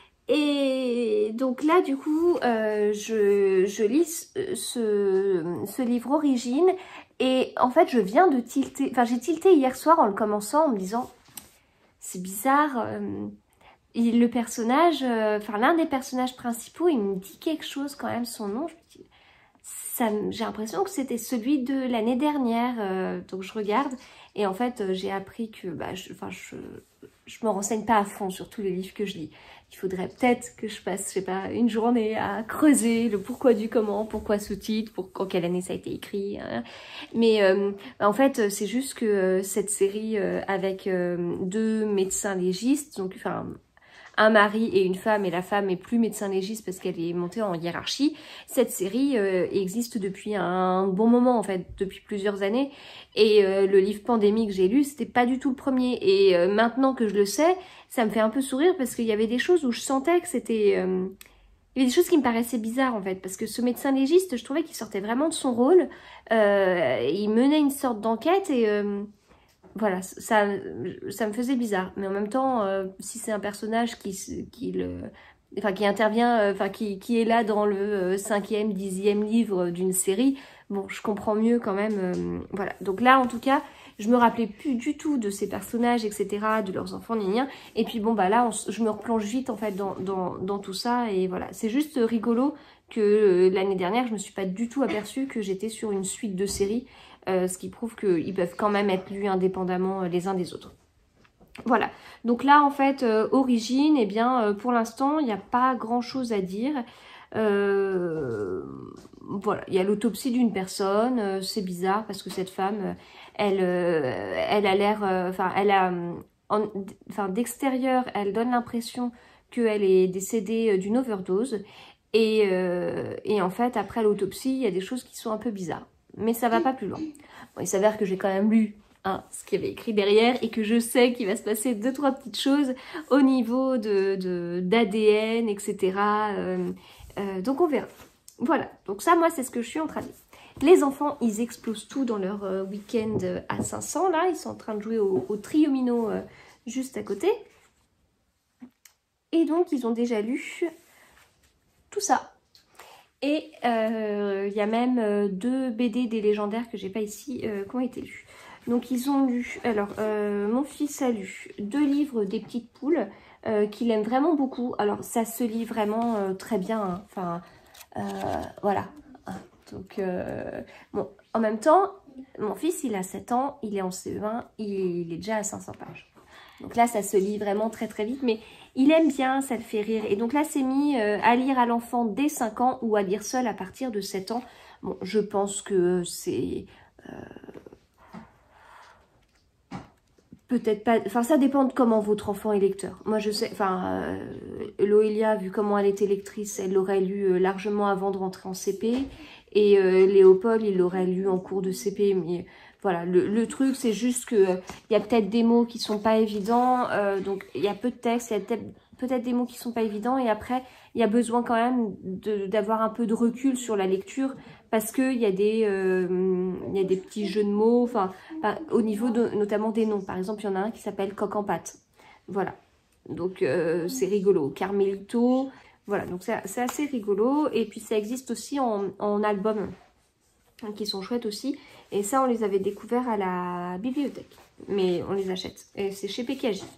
Et donc là, du coup, euh, je, je lis ce, ce livre Origine. Et en fait, je viens de tilter. Enfin, j'ai tilté hier soir en le commençant en me disant, c'est bizarre. Euh, il, le personnage, euh, enfin l'un des personnages principaux, il me dit quelque chose quand même, son nom. Je me dis, j'ai l'impression que c'était celui de l'année dernière, euh, donc je regarde, et en fait euh, j'ai appris que bah, je, enfin, je, je me renseigne pas à fond sur tous les livres que je lis. Il faudrait peut-être que je passe, je sais pas, une journée à creuser le pourquoi du comment, pourquoi ce titre, pour en quelle année ça a été écrit, hein. Mais euh, en fait c'est juste que euh, cette série euh, avec euh, deux médecins légistes, donc enfin un mari et une femme, et la femme est plus médecin légiste parce qu'elle est montée en hiérarchie. Cette série euh, existe depuis un bon moment, en fait, depuis plusieurs années. Et euh, le livre Pandémie que j'ai lu, c'était pas du tout le premier. Et euh, maintenant que je le sais, ça me fait un peu sourire parce qu'il y avait des choses où je sentais que c'était... Euh... Il y avait des choses qui me paraissaient bizarres, en fait, parce que ce médecin légiste, je trouvais qu'il sortait vraiment de son rôle. Euh, il menait une sorte d'enquête et... Euh... Voilà, ça, ça me faisait bizarre. Mais en même temps, euh, si c'est un personnage qui, qui, le, enfin, qui intervient, euh, enfin, qui, qui est là dans le euh, cinquième, dixième livre d'une série, bon, je comprends mieux quand même. Euh, voilà. Donc là, en tout cas, je me rappelais plus du tout de ces personnages, et cetera, de leurs enfants, ni rien. Et puis bon, bah là, on, je me replonge vite, en fait, dans, dans, dans tout ça. Et voilà, c'est juste rigolo que euh, l'année dernière, je me suis pas du tout aperçue que j'étais sur une suite de séries. Euh, ce qui prouve qu'ils peuvent quand même être lus indépendamment euh, les uns des autres. Voilà, donc là en fait, euh, Origine, eh bien euh, pour l'instant il n'y a pas grand chose à dire. Euh, voilà, il y a l'autopsie d'une personne, euh, c'est bizarre parce que cette femme, elle, euh, elle a l'air, enfin euh, elle a, enfin d'extérieur, elle donne l'impression qu'elle est décédée d'une overdose. Et, euh, et en fait, après l'autopsie, il y a des choses qui sont un peu bizarres. Mais ça va pas plus loin. Bon, il s'avère que j'ai quand même lu hein, ce qu'il y avait écrit derrière et que je sais qu'il va se passer deux, trois petites choses au niveau de, de, d'A D N, et cetera. Euh, euh, donc on verra. Voilà, donc ça, moi, c'est ce que je suis en train de lire. Les enfants, ils explosent tout dans leur euh, week-end à cinq cents, là. Ils sont en train de jouer au, au Triomino euh, juste à côté. Et donc, ils ont déjà lu tout ça. Et il euh, y a même euh, deux B D des légendaires que j'ai pas ici euh, qui ont été lus. Donc ils ont lu, alors euh, mon fils a lu deux livres des petites poules euh, qu'il aime vraiment beaucoup. Alors ça se lit vraiment euh, très bien, hein. Enfin euh, voilà. Donc euh, bon, en même temps, mon fils il a sept ans, il est en C E un, il, il est déjà à cinq cents pages. Donc là ça se lit vraiment très très vite, mais il aime bien, ça le fait rire. Et donc là, c'est mis euh, à lire à l'enfant dès cinq ans ou à lire seul à partir de sept ans. Bon, je pense que c'est... Euh, peut-être pas... Enfin, ça dépend de comment votre enfant est lecteur. Moi, je sais... Enfin, euh, Loélia, vu comment elle était lectrice, elle l'aurait lu euh, largement avant de rentrer en C P. Et euh, Léopold, il l'aurait lu en cours de C P. Mais voilà, le, le truc, c'est juste que il euh, y a peut-être des mots qui sont pas évidents. Euh, donc, il y a peu de texte, il y a peut-être peut-être des mots qui sont pas évidents. Et après, il y a besoin quand même d'avoir un peu de recul sur la lecture. Parce qu'il y, euh, y a des petits jeux de mots, enfin, au niveau de, notamment des noms. Par exemple, il y en a un qui s'appelle Coq en pâte. Voilà. Donc, euh, c'est rigolo. Carmelito. Voilà, donc c'est assez rigolo. Et puis, ça existe aussi en, en album. qui sont chouettes aussi. Et ça, on les avait découverts à la bibliothèque. Mais on les achète. Et c'est chez P K J.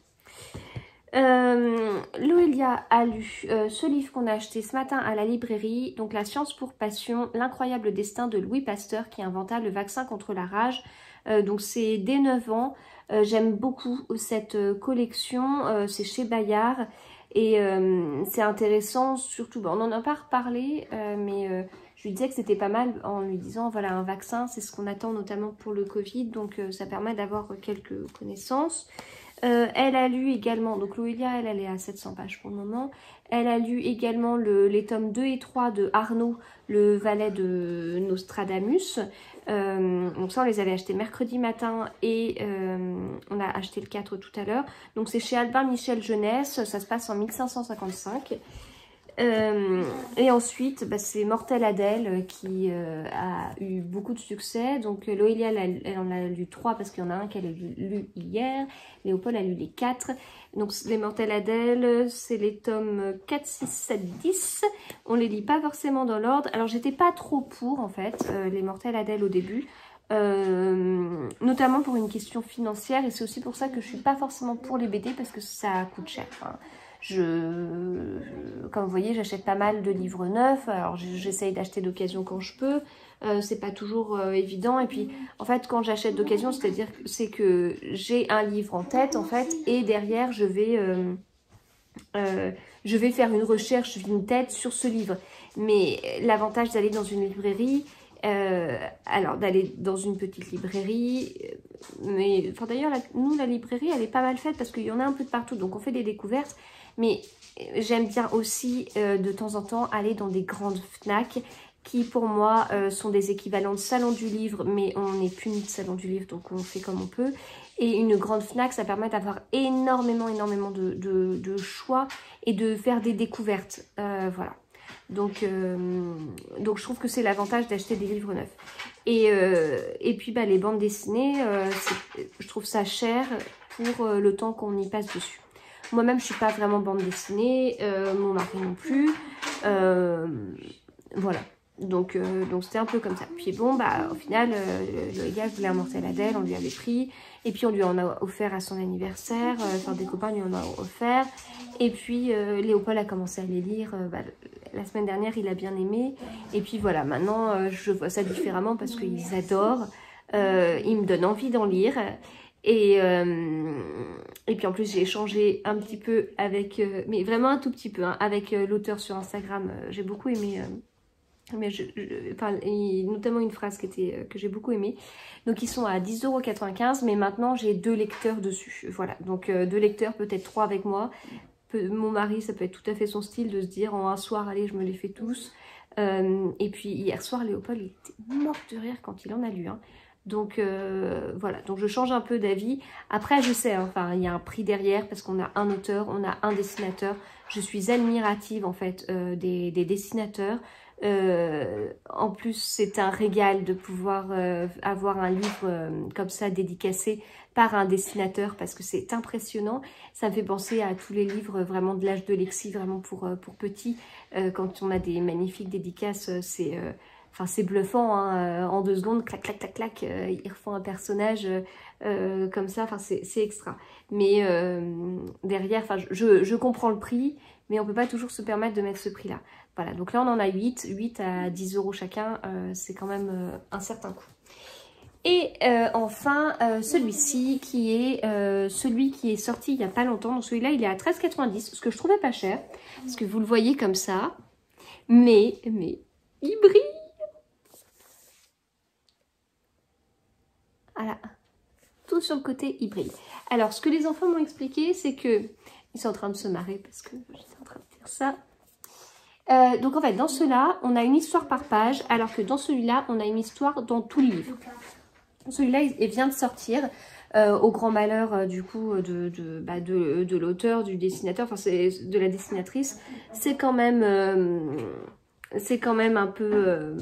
Euh, Loelia a lu euh, ce livre qu'on a acheté ce matin à la librairie. Donc, La science pour passion, l'incroyable destin de Louis Pasteur qui inventa le vaccin contre la rage. Euh, donc, c'est dès neuf ans. Euh, J'aime beaucoup cette euh, collection. Euh, c'est chez Bayard. Et euh, c'est intéressant, surtout, bon, on n'en a pas reparlé, euh, mais euh, je lui disais que c'était pas mal en lui disant, voilà, un vaccin, c'est ce qu'on attend notamment pour le Covid, donc euh, ça permet d'avoir quelques connaissances. Euh, elle a lu également, donc Loelia, elle, elle est à sept cents pages pour le moment, elle a lu également le, les tomes deux et trois de Arnaud, le valet de Nostradamus. Euh, donc ça, on les avait achetés mercredi matin et euh, on a acheté le quatre tout à l'heure. Donc c'est chez Albin Michel Jeunesse, ça se passe en mille cinq cent cinquante-cinq. Euh, et ensuite, bah, c'est Mortel Adèle qui euh, a eu beaucoup de succès. Donc Loelia, elle, elle en a lu trois parce qu'il y en a un qu'elle a lu, lu hier. Léopold a lu les quatre. Donc les Mortel Adèle, c'est les tomes quatre, six, sept, dix. On les lit pas forcément dans l'ordre. Alors j'étais pas trop pour en fait, euh, les Mortel Adèle au début. Euh, notamment pour une question financière. Et c'est aussi pour ça que je suis pas forcément pour les B D parce que ça coûte cher. Enfin, Je, comme vous voyez, j'achète pas mal de livres neufs. Alors j'essaye d'acheter d'occasion quand je peux. Euh, c'est pas toujours euh, évident. Et puis, en fait, quand j'achète d'occasion, c'est-à-dire que c'est que j'ai un livre en tête, en fait, et derrière, je vais, euh, euh, je vais faire une recherche Vinted sur ce livre. Mais l'avantage d'aller dans une librairie, euh, alors d'aller dans une petite librairie, mais enfin d'ailleurs, nous, la librairie, elle est pas mal faite parce qu'il y en a un peu de partout. Donc, on fait des découvertes. Mais j'aime bien aussi euh, de temps en temps aller dans des grandes Fnac qui pour moi euh, sont des équivalents de salon du livre, mais on n'est plus ni de salon du livre, donc on fait comme on peut. Et une grande Fnac, ça permet d'avoir énormément, énormément de, de, de choix et de faire des découvertes. Euh, voilà. Donc, euh, donc je trouve que c'est l'avantage d'acheter des livres neufs. Et, euh, et puis bah, les bandes dessinées, euh, je trouve ça cher pour euh, le temps qu'on y passe dessus. Moi-même, je suis pas vraiment bande dessinée, euh, mon mari non plus. Euh, voilà. Donc euh, donc c'était un peu comme ça. Puis bon, bah au final, euh, le gars voulait un Mortel Adèle, on lui avait pris. Et puis on lui en a offert à son anniversaire. Euh, enfin, des copains lui en ont offert. Et puis euh, Léopold a commencé à les lire. Euh, bah, la semaine dernière, il a bien aimé. Et puis voilà, maintenant, euh, je vois ça différemment parce qu'ils adorent. Euh, ils me donnent envie d'en lire. Et, euh, et puis en plus j'ai échangé un petit peu avec, euh, mais vraiment un tout petit peu, hein, avec euh, l'auteur sur Instagram. Euh, j'ai beaucoup aimé, euh, mais je, je, enfin, et notamment une phrase qui était, euh, que j'ai beaucoup aimée. Donc ils sont à dix euros quatre-vingt-quinze, mais maintenant j'ai deux lecteurs dessus. Voilà, donc euh, deux lecteurs, peut-être trois avec moi. Peu, mon mari, ça peut être tout à fait son style de se dire en un soir, allez, je me les fais tous. Euh, et puis hier soir, Léopold, il était mort de rire quand il en a lu. Hein. Donc euh, voilà, donc je change un peu d'avis. Après je sais, hein, enfin il y a un prix derrière parce qu'on a un auteur, on a un dessinateur. Je suis admirative en fait euh, des, des dessinateurs. Euh, en plus c'est un régal de pouvoir euh, avoir un livre euh, comme ça dédicacé par un dessinateur parce que c'est impressionnant. Ça me fait penser à tous les livres vraiment de l'âge de Lexie, vraiment pour, pour petits. Euh, quand on a des magnifiques dédicaces, c'est... Euh, Enfin, c'est bluffant, hein, en deux secondes, clac, clac, clac, clac, euh, ils refont un personnage euh, comme ça, enfin, c'est extra. Mais euh, derrière, enfin, je, je comprends le prix, mais on ne peut pas toujours se permettre de mettre ce prix-là. Voilà, donc là, on en a huit, huit à dix euros chacun, euh, c'est quand même euh, un certain coût. Et euh, enfin, euh, celui-ci qui est euh, celui qui est sorti il n'y a pas longtemps. Donc celui-là, il est à treize quatre-vingt-dix, ce que je trouvais pas cher, parce que vous le voyez comme ça, mais, mais, il brille. Voilà, tout sur le côté, il brille. Alors, ce que les enfants m'ont expliqué, c'est que... Ils sont en train de se marrer parce que j'étais en train de faire ça. Euh, donc, en fait, dans ceux-là, on a une histoire par page, alors que dans celui-là, on a une histoire dans tout le livre. Celui-là, il vient de sortir, euh, au grand malheur, euh, du coup, de, de, bah, de, de l'auteur, du dessinateur, enfin, c'est de la dessinatrice. C'est quand même... Euh, c'est quand même un peu... Euh,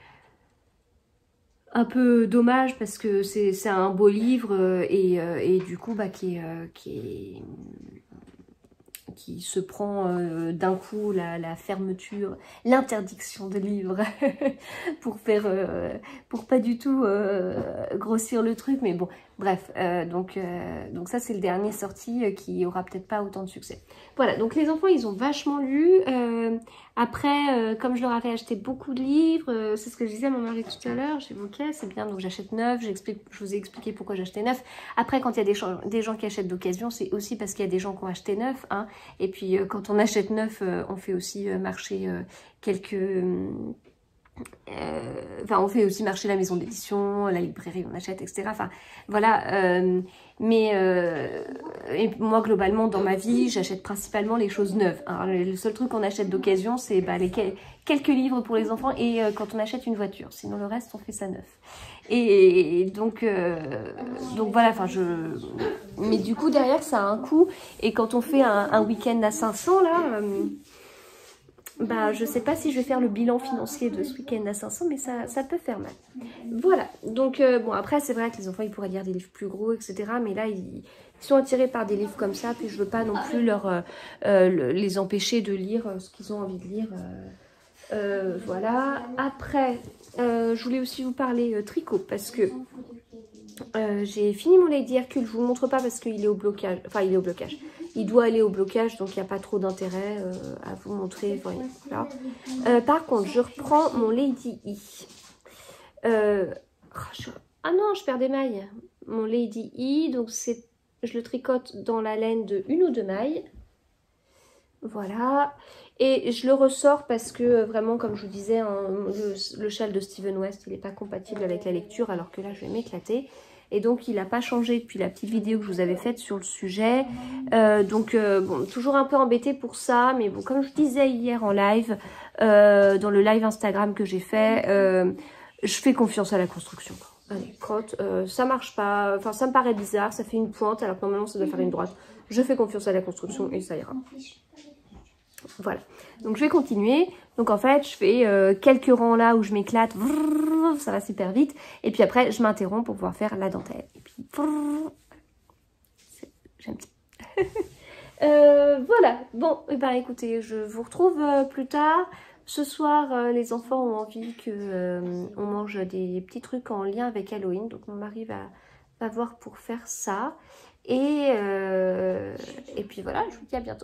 un peu dommage parce que c'est un beau livre et, et du coup bah, qui, est, qui, est, qui se prend euh, d'un coup la, la fermeture, l'interdiction de livres pour faire, euh, pour pas du tout euh, grossir le truc, mais bon, bref, euh, donc, euh, donc ça c'est le dernier sorti euh, qui aura peut-être pas autant de succès. Voilà, donc les enfants ils ont vachement lu, euh, après euh, comme je leur avais acheté beaucoup de livres, euh, c'est ce que je disais à mon mari tout à l'heure, j'évoquais, c'est bien, donc j'achète neuf, je vous ai expliqué pourquoi j'achetais neuf. Après quand il y a des, des gens qui achètent d'occasion, c'est aussi parce qu'il y a des gens qui ont acheté neuf, hein, et puis euh, quand on achète neuf, euh, on fait aussi euh, marcher euh, quelques... Euh, enfin, on fait aussi marcher la maison d'édition, la librairie, on achète, et cetera. Enfin, voilà. Euh, mais euh, et moi, globalement, dans ma vie, j'achète principalement les choses neuves. Alors, le seul truc qu'on achète d'occasion, c'est bah, les quelques livres pour les enfants et euh, quand on achète une voiture. Sinon, le reste, on fait ça neuf. Et, et donc, euh, donc voilà. Enfin, je. Mais du coup, derrière, ça a un coût. Et quand on fait un, un week-end à cinq cents, là. Euh, Bah, je sais pas si je vais faire le bilan financier de ce week-end à cinq cents, mais ça, ça peut faire mal. Voilà, donc euh, bon, après c'est vrai que les enfants ils pourraient lire des livres plus gros, et cetera. Mais là, ils, ils sont attirés par des livres comme ça, puis je veux pas non plus leur, euh, euh, le, les empêcher de lire euh, ce qu'ils ont envie de lire. Euh, euh, voilà, après, euh, je voulais aussi vous parler euh, tricot, parce que euh, j'ai fini mon Lady Hercule, je vous le montre pas parce qu'il est au blocage, enfin il est au blocage. Il doit aller au blocage, donc il n'y a pas trop d'intérêt euh, à vous montrer. Enfin, voilà. euh, par contre, je reprends mon Lady E. Euh, oh, je... Ah non, je perds des mailles. Mon Lady E, donc c'est, je le tricote dans la laine de une ou deux mailles. Voilà. Et je le ressors parce que vraiment, comme je vous disais, hein, le, le châle de Steven West, il n'est pas compatible avec la lecture, alors que là, je vais m'éclater. Et donc, il n'a pas changé depuis la petite vidéo que je vous avais faite sur le sujet. Euh, donc, euh, bon, toujours un peu embêtée pour ça. Mais bon, comme je disais hier en live, euh, dans le live Instagram que j'ai fait, euh, je fais confiance à la construction. Allez, crotte, euh, ça marche pas. Enfin, ça me paraît bizarre. Ça fait une pointe, alors que normalement, ça doit faire une droite. Je fais confiance à la construction et ça ira. Voilà. Donc, je vais continuer. Donc, en fait, je fais euh, quelques rangs là où je m'éclate. Ça va super vite. Et puis après, je m'interromps pour pouvoir faire la dentelle. Et puis, j'aime bien. euh, voilà. Bon, et eh ben, écoutez, je vous retrouve euh, plus tard. Ce soir, euh, les enfants ont envie que euh, on mange des petits trucs en lien avec Halloween. Donc, mon mari va, va voir pour faire ça. Et, euh, et puis voilà, je vous dis à bientôt.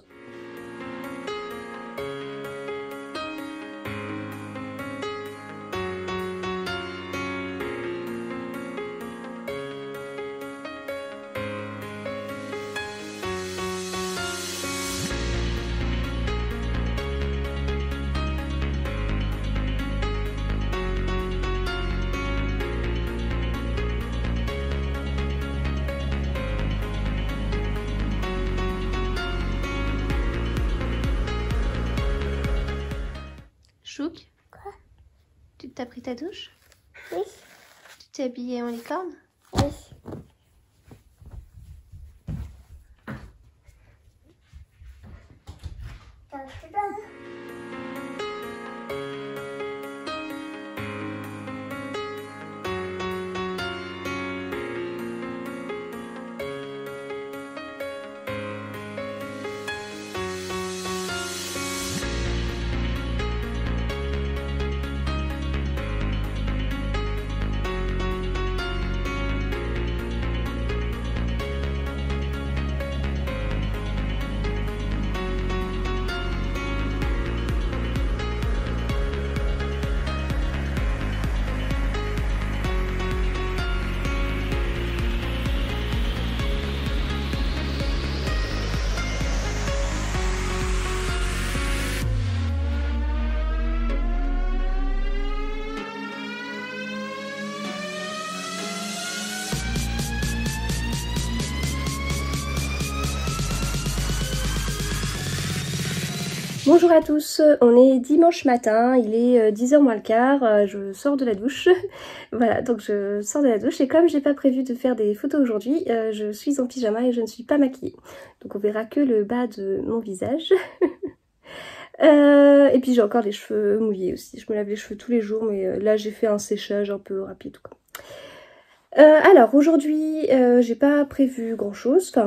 Chouk, quoi? Tu t'as pris ta douche? Oui. Tu t'es habillée en licorne? Oui. Bonjour à tous, on est dimanche matin, il est dix heures moins le quart, je sors de la douche. Voilà, donc je sors de la douche et comme j'ai pas prévu de faire des photos aujourd'hui, euh, je suis en pyjama et je ne suis pas maquillée. Donc on verra que le bas de mon visage. euh, et puis j'ai encore les cheveux mouillés aussi, je me lave les cheveux tous les jours, mais là j'ai fait un séchage un peu rapide. Quoi. Euh, alors aujourd'hui, euh, j'ai pas prévu grand chose, enfin...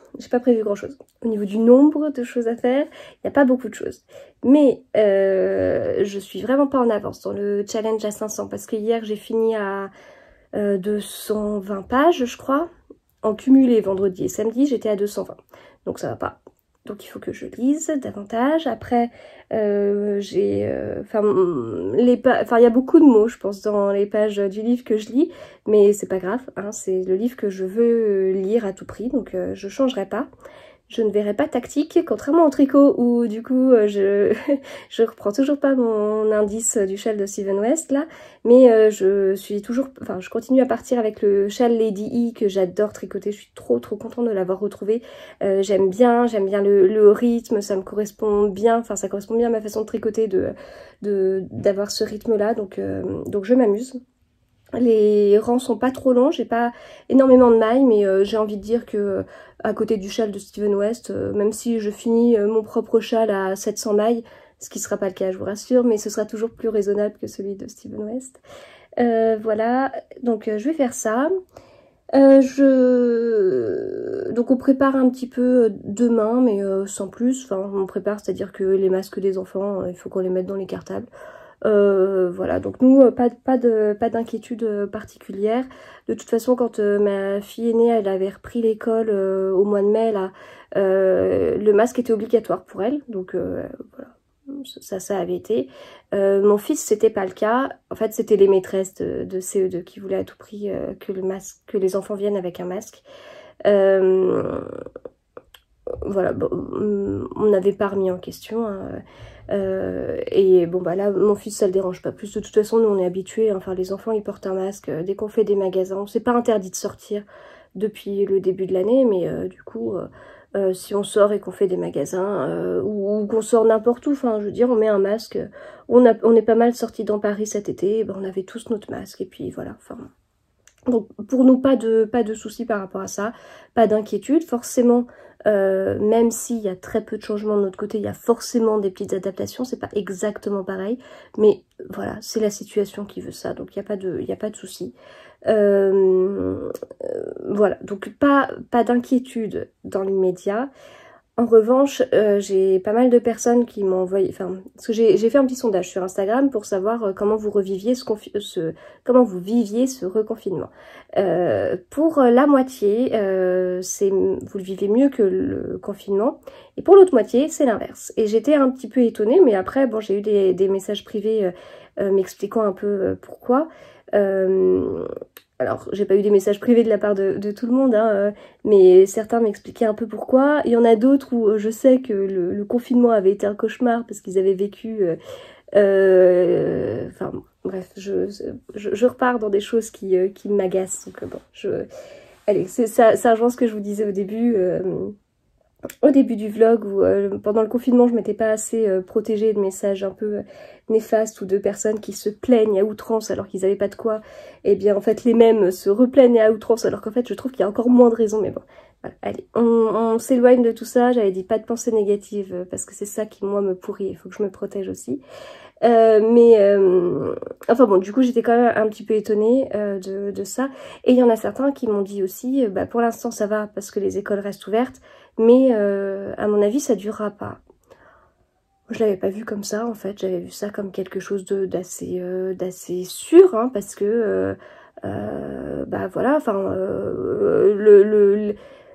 j'ai pas prévu grand chose. Au niveau du nombre de choses à faire, il n'y a pas beaucoup de choses. Mais euh, je suis vraiment pas en avance dans le challenge à cinq cents parce que hier j'ai fini à euh, deux cent vingt pages, je crois. En cumulé vendredi et samedi, j'étais à deux cent vingt. Donc ça va pas. Donc il faut que je lise davantage. Après, euh, j'ai... Enfin, euh, les enfin, il y a beaucoup de mots, je pense, dans les pages du livre que je lis. Mais c'est pas grave, hein, c'est le livre que je veux lire à tout prix. Donc euh, je changerai pas. Je ne verrai pas tactique, contrairement au tricot où du coup je je reprends toujours pas mon indice du châle de Steven West là, mais euh, je suis toujours, enfin je continue à partir avec le châle Lady E que j'adore tricoter. Je suis trop trop contente de l'avoir retrouvé. Euh, j'aime bien, j'aime bien le, le rythme, ça me correspond bien, enfin ça correspond bien à ma façon de tricoter de de d'avoir ce rythme là, donc euh, donc je m'amuse. Les rangs sont pas trop longs, j'ai pas énormément de mailles, mais euh, j'ai envie de dire que euh, à côté du châle de Steven West, euh, même si je finis euh, mon propre châle à sept cents mailles, ce qui sera pas le cas je vous rassure, mais ce sera toujours plus raisonnable que celui de Steven West. Euh, voilà, donc euh, je vais faire ça. Euh, je... Donc on prépare un petit peu demain, mais euh, sans plus, enfin on prépare, c'est-à-dire que les masques des enfants, il faut qu'on les mette dans les cartables. Euh, voilà, donc nous, pas, pas de pas d'inquiétude particulière. De toute façon, quand euh, ma fille aînée, elle avait repris l'école euh, au mois de mai, là, euh, le masque était obligatoire pour elle. Donc euh, voilà, ça, ça avait été. Euh, mon fils, c'était pas le cas. En fait, c'était les maîtresses de, de C E deux qui voulaient à tout prix euh, que le masque, que les enfants viennent avec un masque. Euh, voilà, bon, on n'avait pas remis en question. Hein. Euh, et bon bah là mon fils ça le dérange pas plus, de toute façon nous on est habitués, enfin les enfants ils portent un masque euh, dès qu'on fait des magasins, c'est pas interdit de sortir depuis le début de l'année, mais euh, du coup euh, euh, si on sort et qu'on fait des magasins euh, ou, ou qu'on sort n'importe où, enfin je veux dire on met un masque, on, a, on est pas mal sortis dans Paris cet été, ben, on avait tous notre masque et puis voilà, enfin donc pour nous pas de, pas de soucis par rapport à ça, pas d'inquiétude, forcément. Euh, même s'il y a très peu de changements de notre côté, il y a forcément des petites adaptations, c'est pas exactement pareil, mais voilà, c'est la situation qui veut ça, donc il n'y a pas de, il y a pas de souci. Euh, euh, voilà, donc pas, pas d'inquiétude dans l'immédiat. En revanche, euh, j'ai pas mal de personnes qui m'ont envoyé, enfin, parce que j'ai fait un petit sondage sur Instagram pour savoir euh, comment vous reviviez ce, ce, comment vous viviez ce reconfinement. Euh, pour la moitié, euh, c'est vous le vivez mieux que le confinement, et pour l'autre moitié, c'est l'inverse. Et j'étais un petit peu étonnée, mais après, bon, j'ai eu des, des messages privés euh, euh, m'expliquant un peu euh, pourquoi. Euh, Alors, j'ai pas eu des messages privés de la part de, de tout le monde, hein, euh, mais certains m'expliquaient un peu pourquoi. Il y en a d'autres où euh, je sais que le, le confinement avait été un cauchemar parce qu'ils avaient vécu... Euh, euh, enfin, bref, je, je, je repars dans des choses qui, euh, qui m'agacent. Donc, euh, bon, je... Allez, ça, ça rejoint ce que je vous disais au début... Euh, au début du vlog où euh, pendant le confinement je m'étais pas assez euh, protégée de messages un peu euh, néfastes ou de personnes qui se plaignent à outrance alors qu'ils avaient pas de quoi, et bien en fait les mêmes se replaignent à outrance alors qu'en fait je trouve qu'il y a encore moins de raisons, mais bon voilà, allez, on, on s'éloigne de tout ça. J'avais dit pas de pensée négative euh, parce que c'est ça qui moi me pourrit, il faut que je me protège aussi. Euh, mais euh, enfin bon, du coup j'étais quand même un petit peu étonnée euh, de, de ça, et il y en a certains qui m'ont dit aussi euh, bah pour l'instant ça va parce que les écoles restent ouvertes, mais euh, à mon avis ça durera pas. Je l'avais pas vu comme ça en fait, j'avais vu ça comme quelque chose d'assez euh, d'assez sûr, hein, parce que euh, euh, bah voilà, enfin euh, le, le, le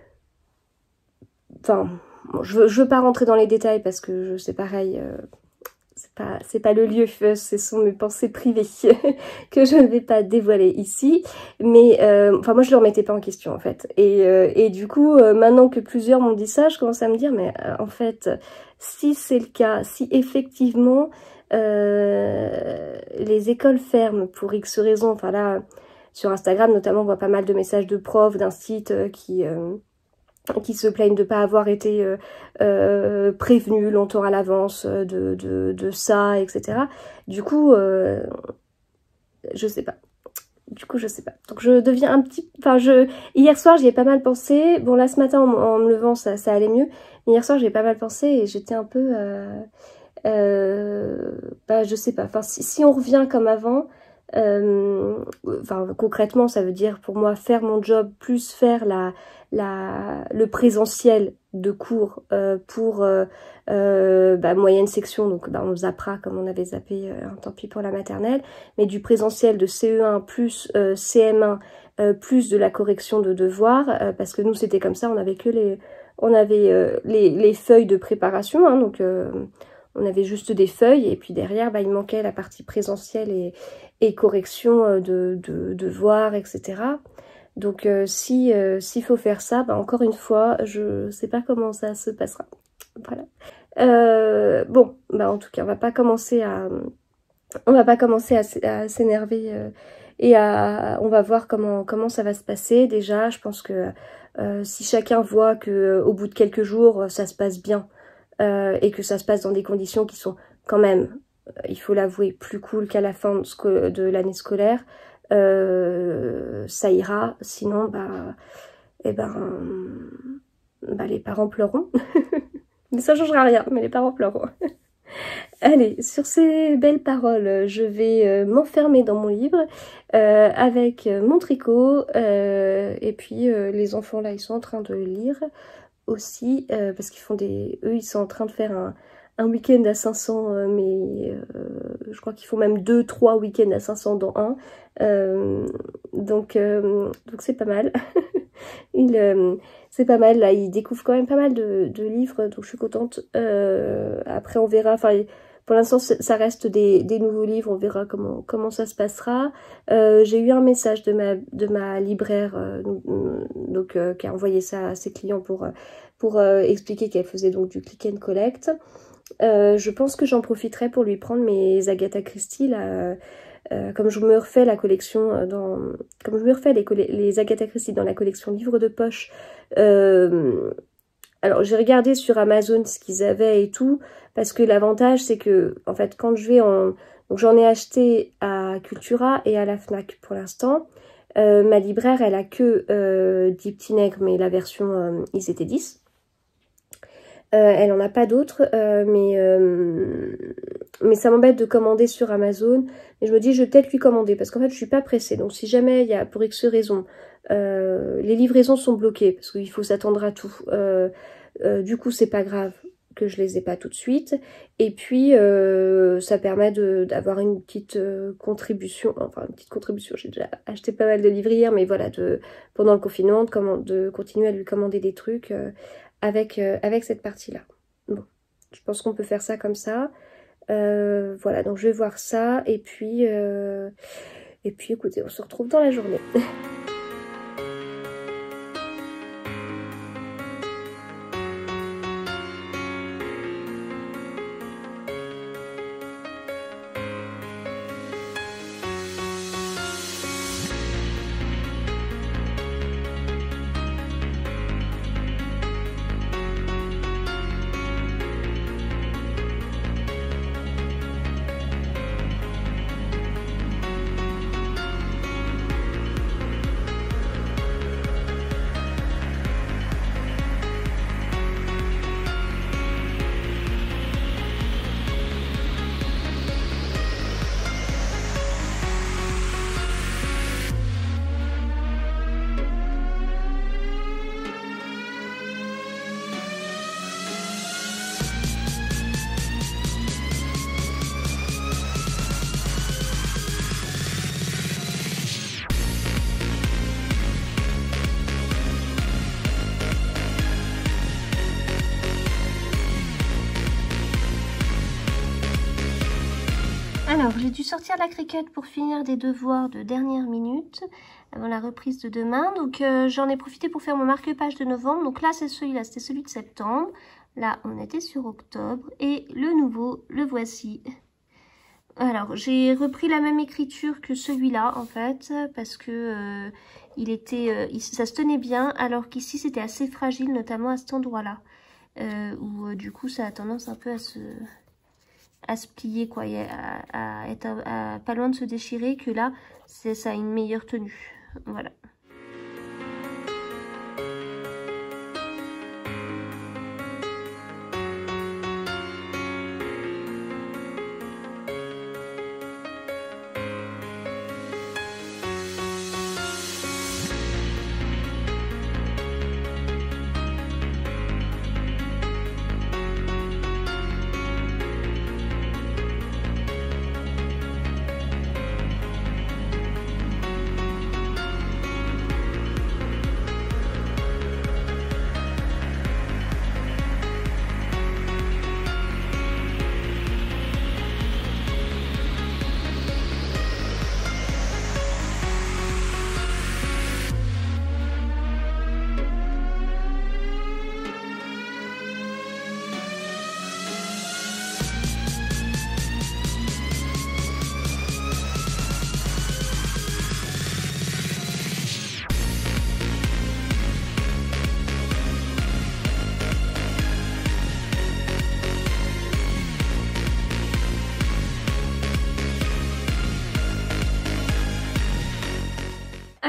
enfin bon, je, veux, je veux pas rentrer dans les détails parce que c'est pareil, euh, c'est pas, c'est pas le lieu, ce sont mes pensées privées que je ne vais pas dévoiler ici, mais euh, enfin moi je le remettais pas en question en fait, et, euh, et du coup euh, maintenant que plusieurs m'ont dit ça, je commence à me dire mais euh, en fait si c'est le cas, si effectivement euh, les écoles ferment pour X raisons, enfin là sur Instagram notamment on voit pas mal de messages de profs d'un site euh, qui... Euh, qui se plaignent de ne pas avoir été euh, euh, prévenus longtemps à l'avance de, de, de ça, et cetera. Du coup, euh, je sais pas. Du coup, je sais pas. Donc je deviens un petit... Enfin, je... Hier soir, j'y ai pas mal pensé. Bon, là, ce matin, en, en me levant, ça, ça allait mieux. Mais hier soir, j'ai pas mal pensé et j'étais un peu... Euh... Euh... Bah, je sais pas. Enfin, si, si on revient comme avant... Euh, enfin, concrètement, ça veut dire pour moi faire mon job plus faire la, la, le présentiel de cours euh, pour euh, euh, bah, moyenne section, donc bah, on zappera comme on avait zappé, euh, tant pis pour la maternelle, mais du présentiel de C E un plus euh, C M un euh, plus de la correction de devoirs, euh, parce que nous c'était comme ça, on avait que les, on avait euh, les, les feuilles de préparation, hein, donc euh, on avait juste des feuilles et puis derrière bah, il manquait la partie présentielle et, et correction de, de, de devoirs, et cetera. Donc euh, si euh, s'il faut faire ça, bah, encore une fois, je sais pas comment ça se passera. Voilà. Euh, bon, bah en tout cas, on va pas commencer à on va pas commencer à, à s'énerver euh, et à on va voir comment comment ça va se passer. Déjà, je pense que euh, si chacun voit que euh, au bout de quelques jours ça se passe bien euh, et que ça se passe dans des conditions qui sont quand même, il faut l'avouer, plus cool qu'à la fin de, de l'année scolaire, euh, ça ira. Sinon, bah, eh ben, bah, les parents pleureront. Mais ça changera rien, mais les parents pleureront. Allez, sur ces belles paroles, je vais euh, m'enfermer dans mon livre euh, avec mon tricot. Euh, et puis, euh, les enfants, là, ils sont en train de lire aussi, euh, parce qu'ils font des... Eux, ils sont en train de faire un... un week-end à cinq cents, euh, mais euh, je crois qu'ils font même deux, trois week-ends à cinq cents dans un. Euh, donc euh, donc c'est pas mal. il, euh, c'est pas mal, là, ils découvrent quand même pas mal de, de livres, donc je suis contente. Euh, après, on verra, enfin, pour l'instant, ça reste des, des nouveaux livres, on verra comment, comment ça se passera. Euh, j'ai eu un message de ma, de ma libraire, euh, donc, euh, qui a envoyé ça à ses clients pour, pour euh, expliquer qu'elle faisait donc du click and collect. Euh, je pense que j'en profiterai pour lui prendre mes Agatha Christie, là, euh, comme je me refais la collection dans, comme je me refais les, les Agatha Christie dans la collection livres de poche. Euh, alors j'ai regardé sur Amazon ce qu'ils avaient et tout, parce que l'avantage c'est que en fait quand je vais en, donc j'en ai acheté à Cultura et à la Fnac pour l'instant. Euh, ma libraire elle a que euh, dix petits nègres, mais la version euh, ils étaient dix. Euh, elle en a pas d'autres, euh, mais, euh, mais ça m'embête de commander sur Amazon. Et je me dis, je vais peut-être lui commander, parce qu'en fait, je suis pas pressée. Donc, si jamais il y a, pour X raison, euh, les livraisons sont bloquées, parce qu'il faut s'attendre à tout. Euh, euh, du coup, c'est pas grave que je les ai pas tout de suite. Et puis, euh, ça permet d'avoir une petite euh, contribution, enfin, une petite contribution. J'ai déjà acheté pas mal de livres hier, mais voilà, de, pendant le confinement, de, commande, de continuer à lui commander des trucs. Euh, Avec, euh, avec cette partie-là. Bon, je pense qu'on peut faire ça comme ça. Euh, voilà, donc je vais voir ça. Et puis, euh, et puis écoutez, on se retrouve dans la journée. Alors, j'ai dû sortir la Cricut pour finir des devoirs de dernière minute avant la reprise de demain. Donc, euh, j'en ai profité pour faire mon marque-page de novembre. Donc là, c'est celui-là, c'était celui de septembre. Là, on était sur octobre. Et le nouveau, le voici. Alors, j'ai repris la même écriture que celui-là, en fait, parce que euh, il était, euh, il, ça se tenait bien, alors qu'ici, c'était assez fragile, notamment à cet endroit-là, euh, où euh, du coup, ça a tendance un peu à se... à se plier, quoi, et à, à être à, à, pas loin de se déchirer, que là, ça a une meilleure tenue. Voilà.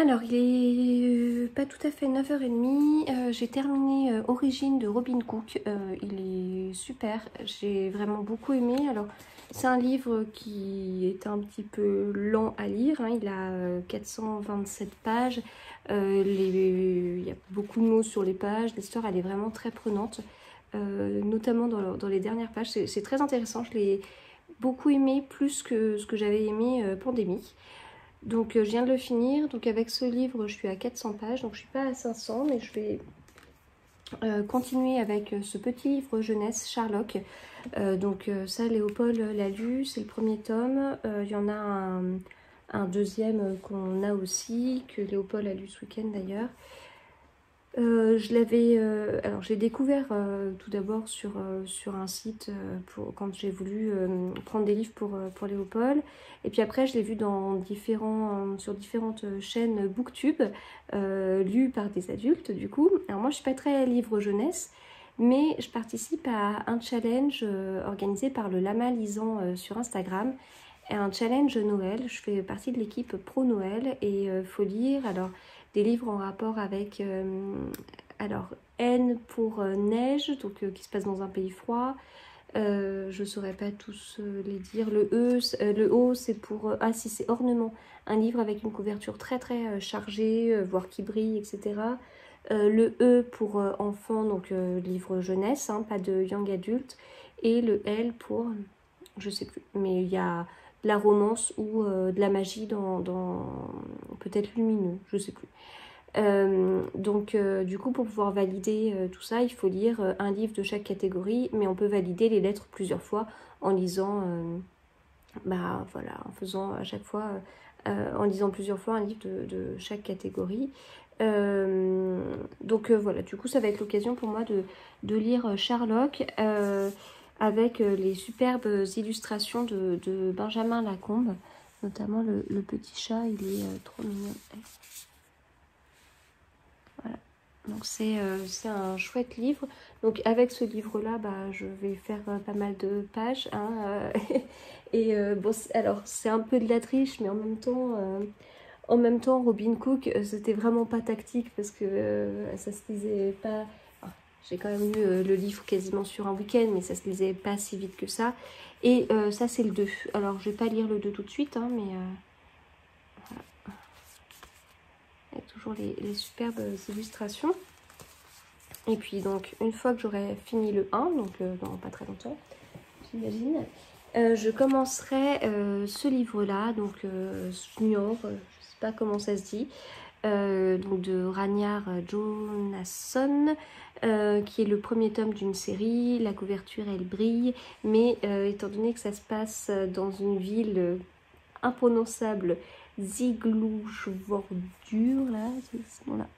Alors, il est pas tout à fait neuf heures trente. Euh, j'ai terminé euh, Origine de Robin Cook. Euh, il est super. J'ai vraiment beaucoup aimé. Alors, c'est un livre qui est un petit peu lent à lire. Hein. Il a euh, quatre cent vingt-sept pages. Euh, les... Il y a beaucoup de mots sur les pages. L'histoire, elle est vraiment très prenante. Euh, notamment dans, le, dans les dernières pages. C'est très intéressant. Je l'ai beaucoup aimé, plus que ce que j'avais aimé euh, Pandémie. Donc euh, je viens de le finir, donc avec ce livre je suis à quatre cents pages, donc je suis pas à cinq cents, mais je vais euh, continuer avec euh, ce petit livre jeunesse, Sherlock. Euh, donc euh, ça Léopold l'a lu, c'est le premier tome, euh, il y en a un, un deuxième qu'on a aussi, que Léopold a lu ce week-end d'ailleurs. Euh, je l'avais, euh, alors j'ai découvert euh, tout d'abord sur, euh, sur un site euh, pour, quand j'ai voulu euh, prendre des livres pour, euh, pour Léopold, et puis après je l'ai vu dans différents, euh, sur différentes chaînes Booktube, euh, lues par des adultes du coup. Alors moi je suis pas très livre jeunesse, mais je participe à un challenge euh, organisé par le Lama Lisant euh, sur Instagram, un challenge Noël. Je fais partie de l'équipe Pro Noël et il euh, faut lire alors des livres en rapport avec euh, alors N pour euh, neige, donc euh, qui se passe dans un pays froid. Euh, je ne saurais pas tous euh, les dire. Le E, euh, le O c'est pour euh, ah si c'est ornement, un livre avec une couverture très très euh, chargée, euh, voire qui brille, et cetera. Euh, le E pour euh, enfants, donc euh, livre jeunesse, hein, pas de young adulte, et le L pour je sais plus, mais il y a de la romance ou euh, de la magie dans, dans peut-être lumineux, je sais plus. Euh, donc euh, du coup pour pouvoir valider euh, tout ça, il faut lire euh, un livre de chaque catégorie, mais on peut valider les lettres plusieurs fois en lisant, euh, bah voilà, en faisant à chaque fois, euh, en lisant plusieurs fois un livre de, de chaque catégorie. Euh, donc euh, voilà, du coup ça va être l'occasion pour moi de, de lire Sherlock euh, avec les superbes illustrations de, de Benjamin Lacombe, notamment le, le petit chat, il est euh, trop mignon. Voilà, donc c'est euh, un chouette livre. Donc avec ce livre-là, bah, je vais faire euh, pas mal de pages. Hein, euh, et euh, bon, alors c'est un peu de la triche, mais en même temps... Euh, En même temps, Robin Cook, c'était vraiment pas tactique parce que euh, ça se lisait pas... Enfin, j'ai quand même lu euh, le livre quasiment sur un week-end, mais ça se lisait pas si vite que ça. Et euh, ça, c'est le deux. Alors, je vais pas lire le deux tout de suite, hein, mais... Euh, voilà. Il y a toujours les, les superbes illustrations. Et puis, donc, une fois que j'aurai fini le un, donc euh, dans pas très longtemps, j'imagine, euh, je commencerai euh, ce livre-là, donc euh, Junior, euh, pas comment ça se dit, euh, donc de Ragnar Jonasson, euh, qui est le premier tome d'une série. La couverture elle brille, mais euh, étant donné que ça se passe dans une ville imprononçable, Ziglouchvordur, là, c'est là.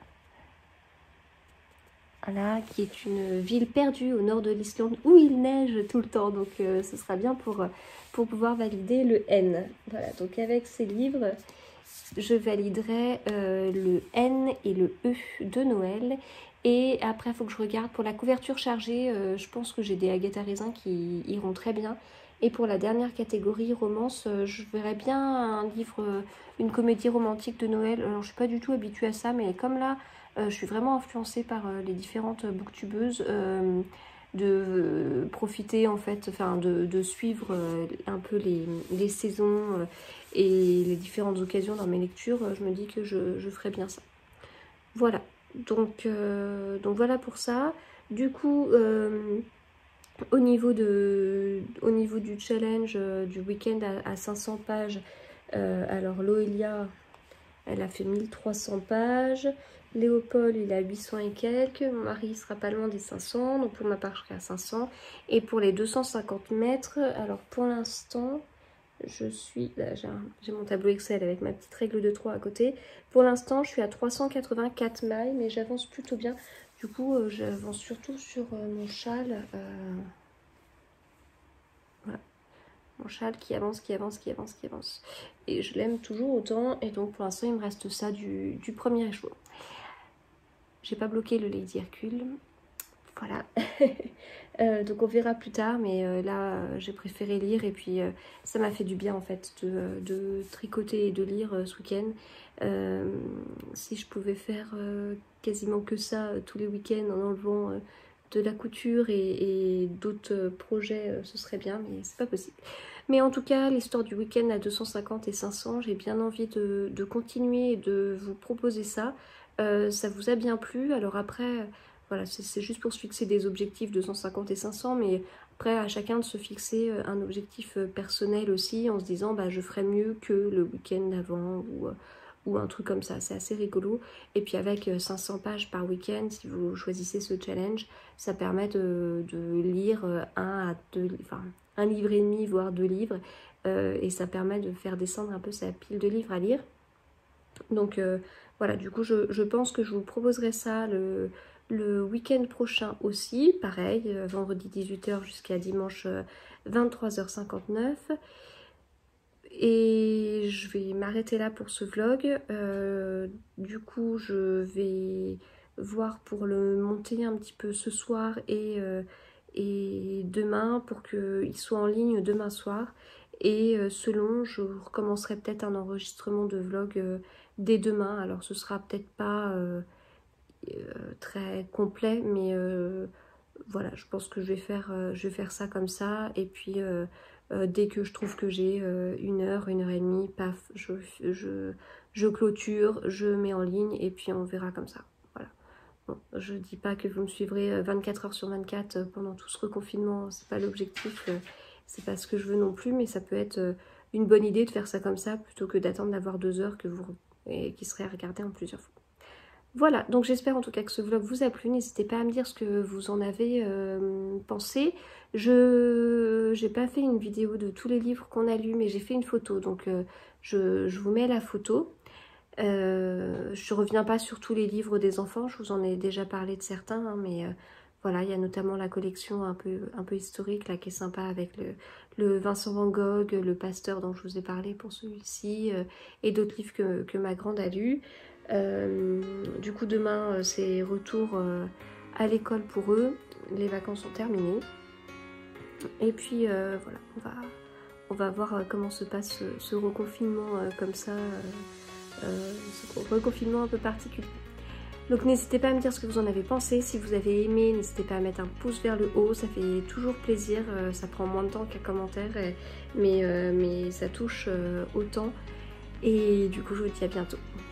Voilà, qui est une ville perdue au nord de l'Islande où il neige tout le temps, donc euh, ce sera bien pour, pour pouvoir valider le N. Voilà, donc avec ces livres, je validerai euh, le N et le E de Noël. Et après, il faut que je regarde pour la couverture chargée. Euh, je pense que j'ai des Agatha Raisin qui iront très bien. Et pour la dernière catégorie, romance, euh, je verrais bien un livre, euh, une comédie romantique de Noël. Alors, je suis pas du tout habituée à ça, mais comme là, euh, je suis vraiment influencée par euh, les différentes booktubeuses. Euh, de euh, profiter en fait, enfin de, de suivre euh, un peu les, les saisons euh, et les différentes occasions dans mes lectures, euh, je me dis que je, je ferais bien ça. Voilà, donc, euh, donc voilà pour ça. Du coup, euh, au, niveau de, au niveau du challenge euh, du week-end à, à cinq cents pages, euh, alors Loelia, elle a fait mille trois cents pages. Léopold, il a huit cents et quelques. Mon mari sera pas loin des cinq cents. Donc pour ma part, je serai à cinq cents. Et pour les deux cent cinquante mètres, alors pour l'instant, je suis... Là, j'ai mon tableau Excel avec ma petite règle de trois à côté. Pour l'instant, je suis à trois cent quatre-vingt-quatre mailles, mais j'avance plutôt bien. Du coup, euh, j'avance surtout sur euh, mon châle. Euh... Voilà. Mon châle qui avance, qui avance, qui avance, qui avance. Et je l'aime toujours autant. Et donc pour l'instant, il me reste ça du, du premier écheveau. J'ai pas bloqué le Lady Hercule. Voilà. euh, donc on verra plus tard, mais euh, là euh, j'ai préféré lire et puis euh, ça m'a fait du bien en fait de, de tricoter et de lire euh, ce week-end. Euh, si je pouvais faire euh, quasiment que ça euh, tous les week-ends en enlevant euh, de la couture et, et d'autres euh, projets, euh, ce serait bien, mais c'est pas possible. Mais en tout cas, l'histoire du week-end à deux cent cinquante et cinq cents, j'ai bien envie de, de continuer et de vous proposer ça. Euh, ça vous a bien plu, alors après... Voilà, c'est juste pour se fixer des objectifs deux cent cinquante et cinq cents, mais après à chacun de se fixer un objectif personnel aussi, en se disant bah je ferai mieux que le week-end d'avant ou, ou un truc comme ça. C'est assez rigolo. Et puis avec cinq cents pages par week-end, si vous choisissez ce challenge, ça permet de, de lire un à deux, enfin un livre et demi, voire deux livres, euh, et ça permet de faire descendre un peu sa pile de livres à lire. Donc euh, voilà, du coup je, je pense que je vous proposerai ça le Le week-end prochain aussi, pareil, euh, vendredi dix-huit heures jusqu'à dimanche euh, vingt-trois heures cinquante-neuf. Et je vais m'arrêter là pour ce vlog. Euh, du coup, je vais voir pour le monter un petit peu ce soir et, euh, et demain pour qu'il soit en ligne demain soir. Et euh, selon, je recommencerai peut-être un enregistrement de vlog euh, dès demain. Alors ce sera peut-être pas... Euh, Euh, très complet, mais euh, voilà, je pense que je vais faire euh, je vais faire ça comme ça, et puis euh, euh, dès que je trouve que j'ai euh, une heure, une heure et demie, paf, je, je, je clôture, je mets en ligne, et puis on verra comme ça. Voilà. Bon, je dis pas que vous me suivrez vingt-quatre heures sur vingt-quatre pendant tout ce reconfinement, c'est pas l'objectif, c'est pas ce que je veux non plus, mais ça peut être une bonne idée de faire ça comme ça, plutôt que d'attendre d'avoir deux heures que vous, et qui serait à regarder en plusieurs fois. Voilà, donc j'espère en tout cas que ce vlog vous a plu. N'hésitez pas à me dire ce que vous en avez euh, pensé. Je n'ai pas fait une vidéo de tous les livres qu'on a lus, mais j'ai fait une photo, donc euh, je, je vous mets la photo. Euh, je ne reviens pas sur tous les livres des enfants, je vous en ai déjà parlé de certains, hein, mais euh, voilà, il y a notamment la collection un peu, un peu historique là qui est sympa, avec le, le Vincent Van Gogh, le Pasteur dont je vous ai parlé pour celui-ci, euh, et d'autres livres que, que ma grande a lus. Euh, du coup demain euh, c'est retour euh, à l'école pour eux, les vacances sont terminées, et puis euh, voilà, on va, on va voir euh, comment se passe ce, ce reconfinement euh, comme ça, euh, euh, ce reconfinement un peu particulier. Donc n'hésitez pas à me dire ce que vous en avez pensé. Si vous avez aimé, n'hésitez pas à mettre un pouce vers le haut, ça fait toujours plaisir, euh, ça prend moins de temps qu'un commentaire, et, mais, euh, mais ça touche euh, autant. Et du coup je vous dis à bientôt.